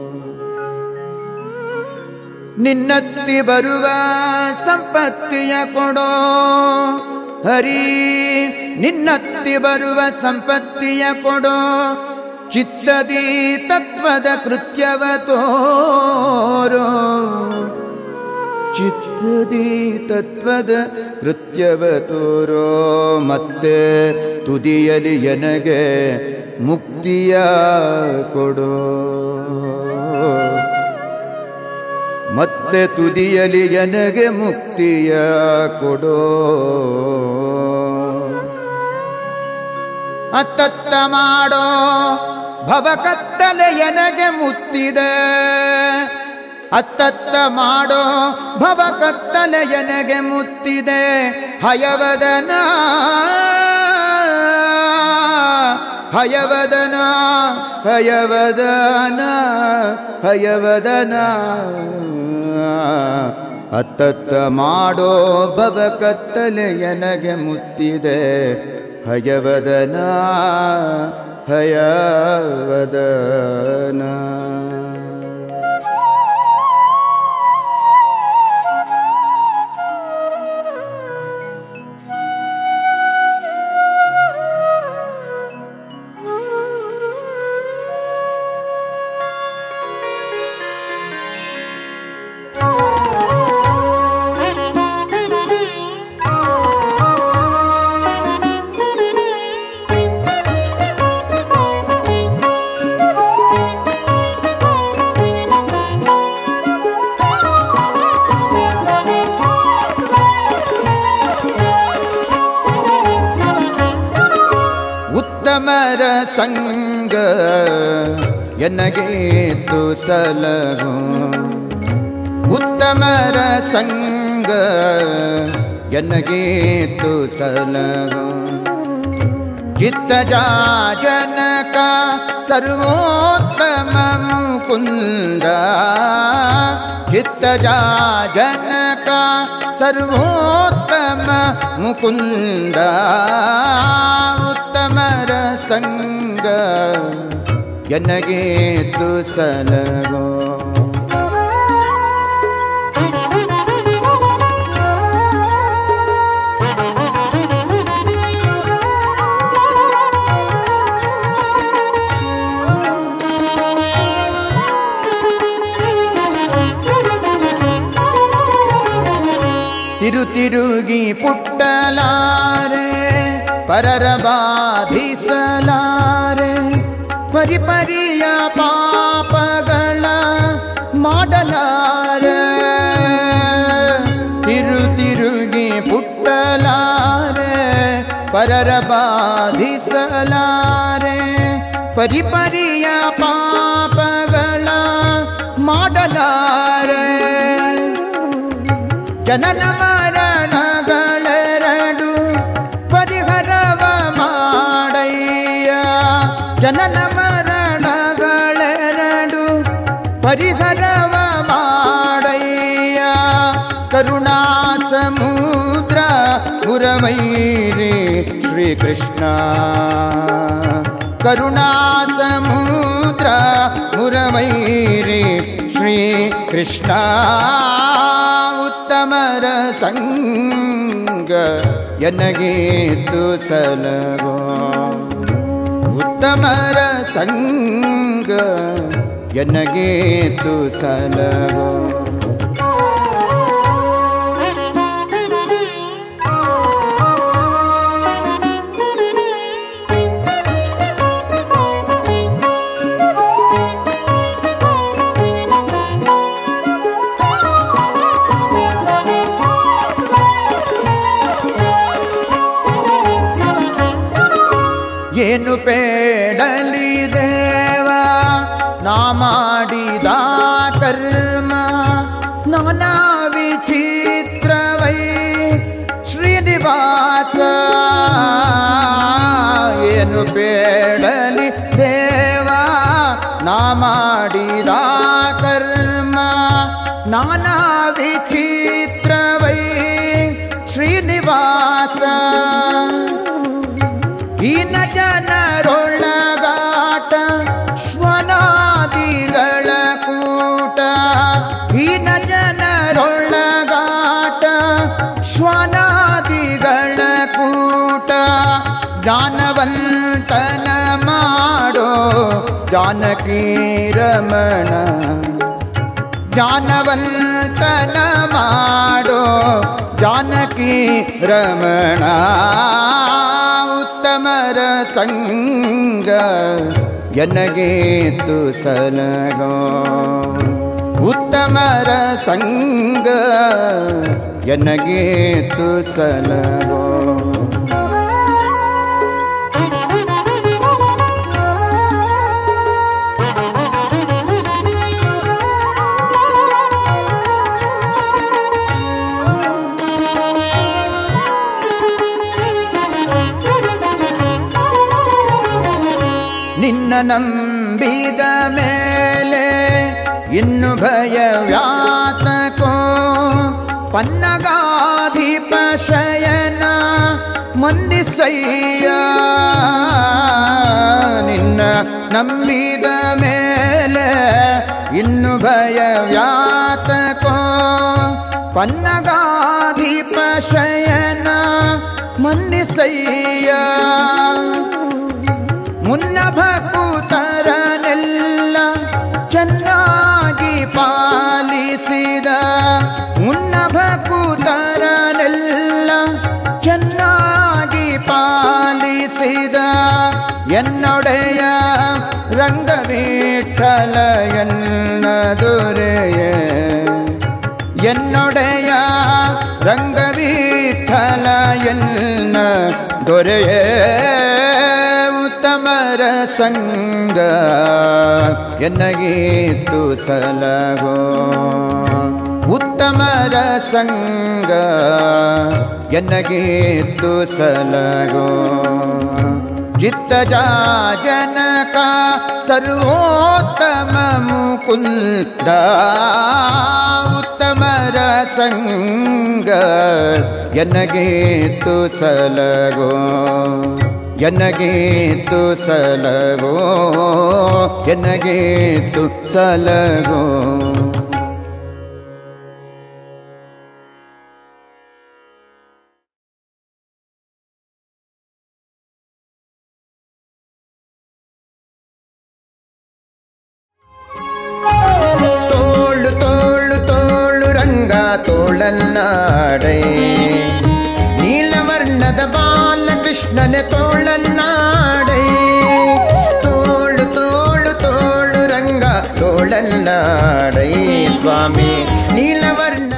ನಿನ್ನತ್ತಿ ಬರುವ ಸಂಪತ್ತಿಯ ಕೊಡೋ ಹರಿ ನಿನ್ನತ್ತಿ ಬರುವ ಸಂಪತ್ತಿಯ ಕೊಡೋ ಚಿತ್ತದಿ ತತ್ವದ ಕೃತ್ಯವ ತೋರೋ ಚಿತ್ತದಿ ತತ್ವದ ಕೃತ್ಯವ ತೋರೋ ಮತ್ತೆ ತುದಿಯಲಿ ಎನಗೆ ಮುಕ್ತಿಯ ಕೊಡೋ ಮತ್ತೆ ತುದಿಯಲಿ ಎನಗೆ ಮುಕ್ತಿಯ ಕೊಡೋ ಅತ್ತತ್ತ ಮಾಡೋ ಭವಕತ್ತಲೆ ಎನಗೆ ಮುತ್ತಿದೆ ಅತ್ತತ್ತ ಮಾಡೋ ಭವ ಕತ್ತಲೆಯನೆಗೆ ಮುತ್ತಿದೆ ಹಯವದನ ಹಯವದನ ಹಯವದನ ಹಯವದನ ಅತ್ತತ್ತ ಮಾಡೋ ಭವ ಕತ್ತಲೆಯನಗೆ ಮುತ್ತಿದೆ ಹಯವದನ ಹಯವದನ. ಉತ್ತಮರ ಸಂಗ ಎನಗೇತು ಸಲಹು ಉತ್ತಮರ ಸಂಗ ಎನಗೇತು ಸಲಹು ಚಿತ್ತಜ ಜನಕ ಸರ್ವೋತ್ತಮ ಮುಕುಂದ ಚಿತ್ತಜ ಜನಕ ಸರ್ವೋತ್ತಮ ಮುಕುಂದ ಉತ್ತಮರ ಸಂಗ ಎನಗೇತು ಸಲಹೋ ತಿರುಗಿ ಪುಟ್ಟಲಾರೆ ಪರರ ಬಾಧಿಸಲಾರೆ ಪರಿಪರಿಯ ಪಾಪಗಳ ಮಾಡಲಾರೆ ತಿರುಗಿ ಪುಟ್ಟಲಾರೆ ಪರರ ಬಾಧಿಸಲಾರೆ ಪರಿಪರಿಯ ಪಾಪಗಳ ಮಾಡಲಾರೆ ಜನನ ಮರಣಗಳೆರಡು ಪರಿಹರವ ಮಾಡಯ್ಯ ಜನನ ಮರಣಗಳೆರಡು ಪರಿಹರವ ಮಾಡಯ್ಯ ಕರುಣಾ ಸಮುದ್ರ ಪುರಮೈರಿ ಶ್ರೀಕೃಷ್ಣ ಕರುಣಾ ಸಮುದ್ರ ಪುರಮೈರಿ ಶ್ರೀಕೃಷ್ಣ ಉತ್ತಮರ ಸಂಗ ಎನಗೇತು ಸಲಹೋ ಉತ್ತಮರ ಸಂಗ ಎನಗೇತು ಸಲಹೋ ಏನು ಬೇಡಲಿ ದೇವ ನಾ ಮಾಡಿದ ಕರ್ಮ ನಾನಾ ವಿಚಿತ್ರವೈ ಶ್ರೀನಿವಾಸ ಏನು ಬೇಡಲಿ ದೇವ ನಾ ಮಾಡಿದ ಕರ್ಮ ನಾನಾ ವಿಚಿತ್ರವೈ ಶ್ರೀನಿವಾಸ ಹೀನ ಜನರೊಳಗಾಟ ಶ್ವನಾದಿಗಳ ಕೂಟ ಹೀನ ಜನರೊಳಗಾಟ ಶ್ವನಾದಿಗಳ ಕೂಟ ಜ್ಞಾನವಂತನ ಮಾಡೋ ಜಾನಕಿ ರಮಣ ಜ್ಞಾನವಂತನ ಮಾಡೋ ಜಾನಕಿ ರಮಣ ಉತ್ತಮರ ಸಂಗ ಎನಗೇತು ಸಲಹೋ ಉತ್ತಮರ ಸಂಗ ಎನಗೇತು ಸಲಹೋ ನಂಬಿದ ಮೇಲೆ ಇನ್ನು ಭಯವ್ಯಾತಕೋ ಪನ್ನಗಾಧಿಪ ಶಯನ ಮಂದಿಸಯ್ಯ ನಿನ್ನ ನಂಬಿದ ಮೇಲೆ ಇನ್ನು ಭಯವ್ಯಾತಕೋ ಪನ್ನಗಾಧಿಪ ಶಯನ ಮಂದಿಸಯ್ಯ ಮುನ್ನ ಭಕುತರನೆಲ್ಲ ಚೆನ್ನಾಗಿ ಪಾಲಿಸಿದ ಮುನ್ನ ಭಕುತರನೆಲ್ಲ ಚೆನ್ನಾಗಿ ಪಾಲಿಸಿದ ಎನ್ನೊಡೆಯ ರಂಗವಿಠಲ ಎನ್ನ ದೊರೆಯ ಎನ್ನೊಡೆಯ ರಂಗವಿಠಲ ಎನ್ನ ದೊರೆಯ ಉತ್ತಮರ ಸಂಗ ಎನ್ನಗೀತು ಸಲಗೋ ಉತ್ತಮರ ಸಂಗ ಎನ್ನಗೀತು ಸಲಗೋ ಚಿತ್ತಜಾ ಜನಕ ಸರ್ವೋತ್ತಮ ಮುಕುಂದ ಉತ್ತಮರ ಸಂಗ ಎನ್ನಗೀತು ಸಲಗೋ ಎನ್ನಗೀತು ಸಲಗೋ ಎನ್ನಗೀತು ಸಲಗೋ ತೋಳು ತೋಳು ತೋಳು ರಂಗ ತೋಳನ್ನಾಡೈ ನೀಲವರ್ಣದ ಬಾಲಕೃಷ್ಣನೆ ತೋಳನ್ನಾಡೈ ತೋಳು ತೋಳು ತೋಳು ರಂಗ ತೋಳನ್ನಾಡೈ ಸ್ವಾಮಿ ನೀಲವರ್ಣ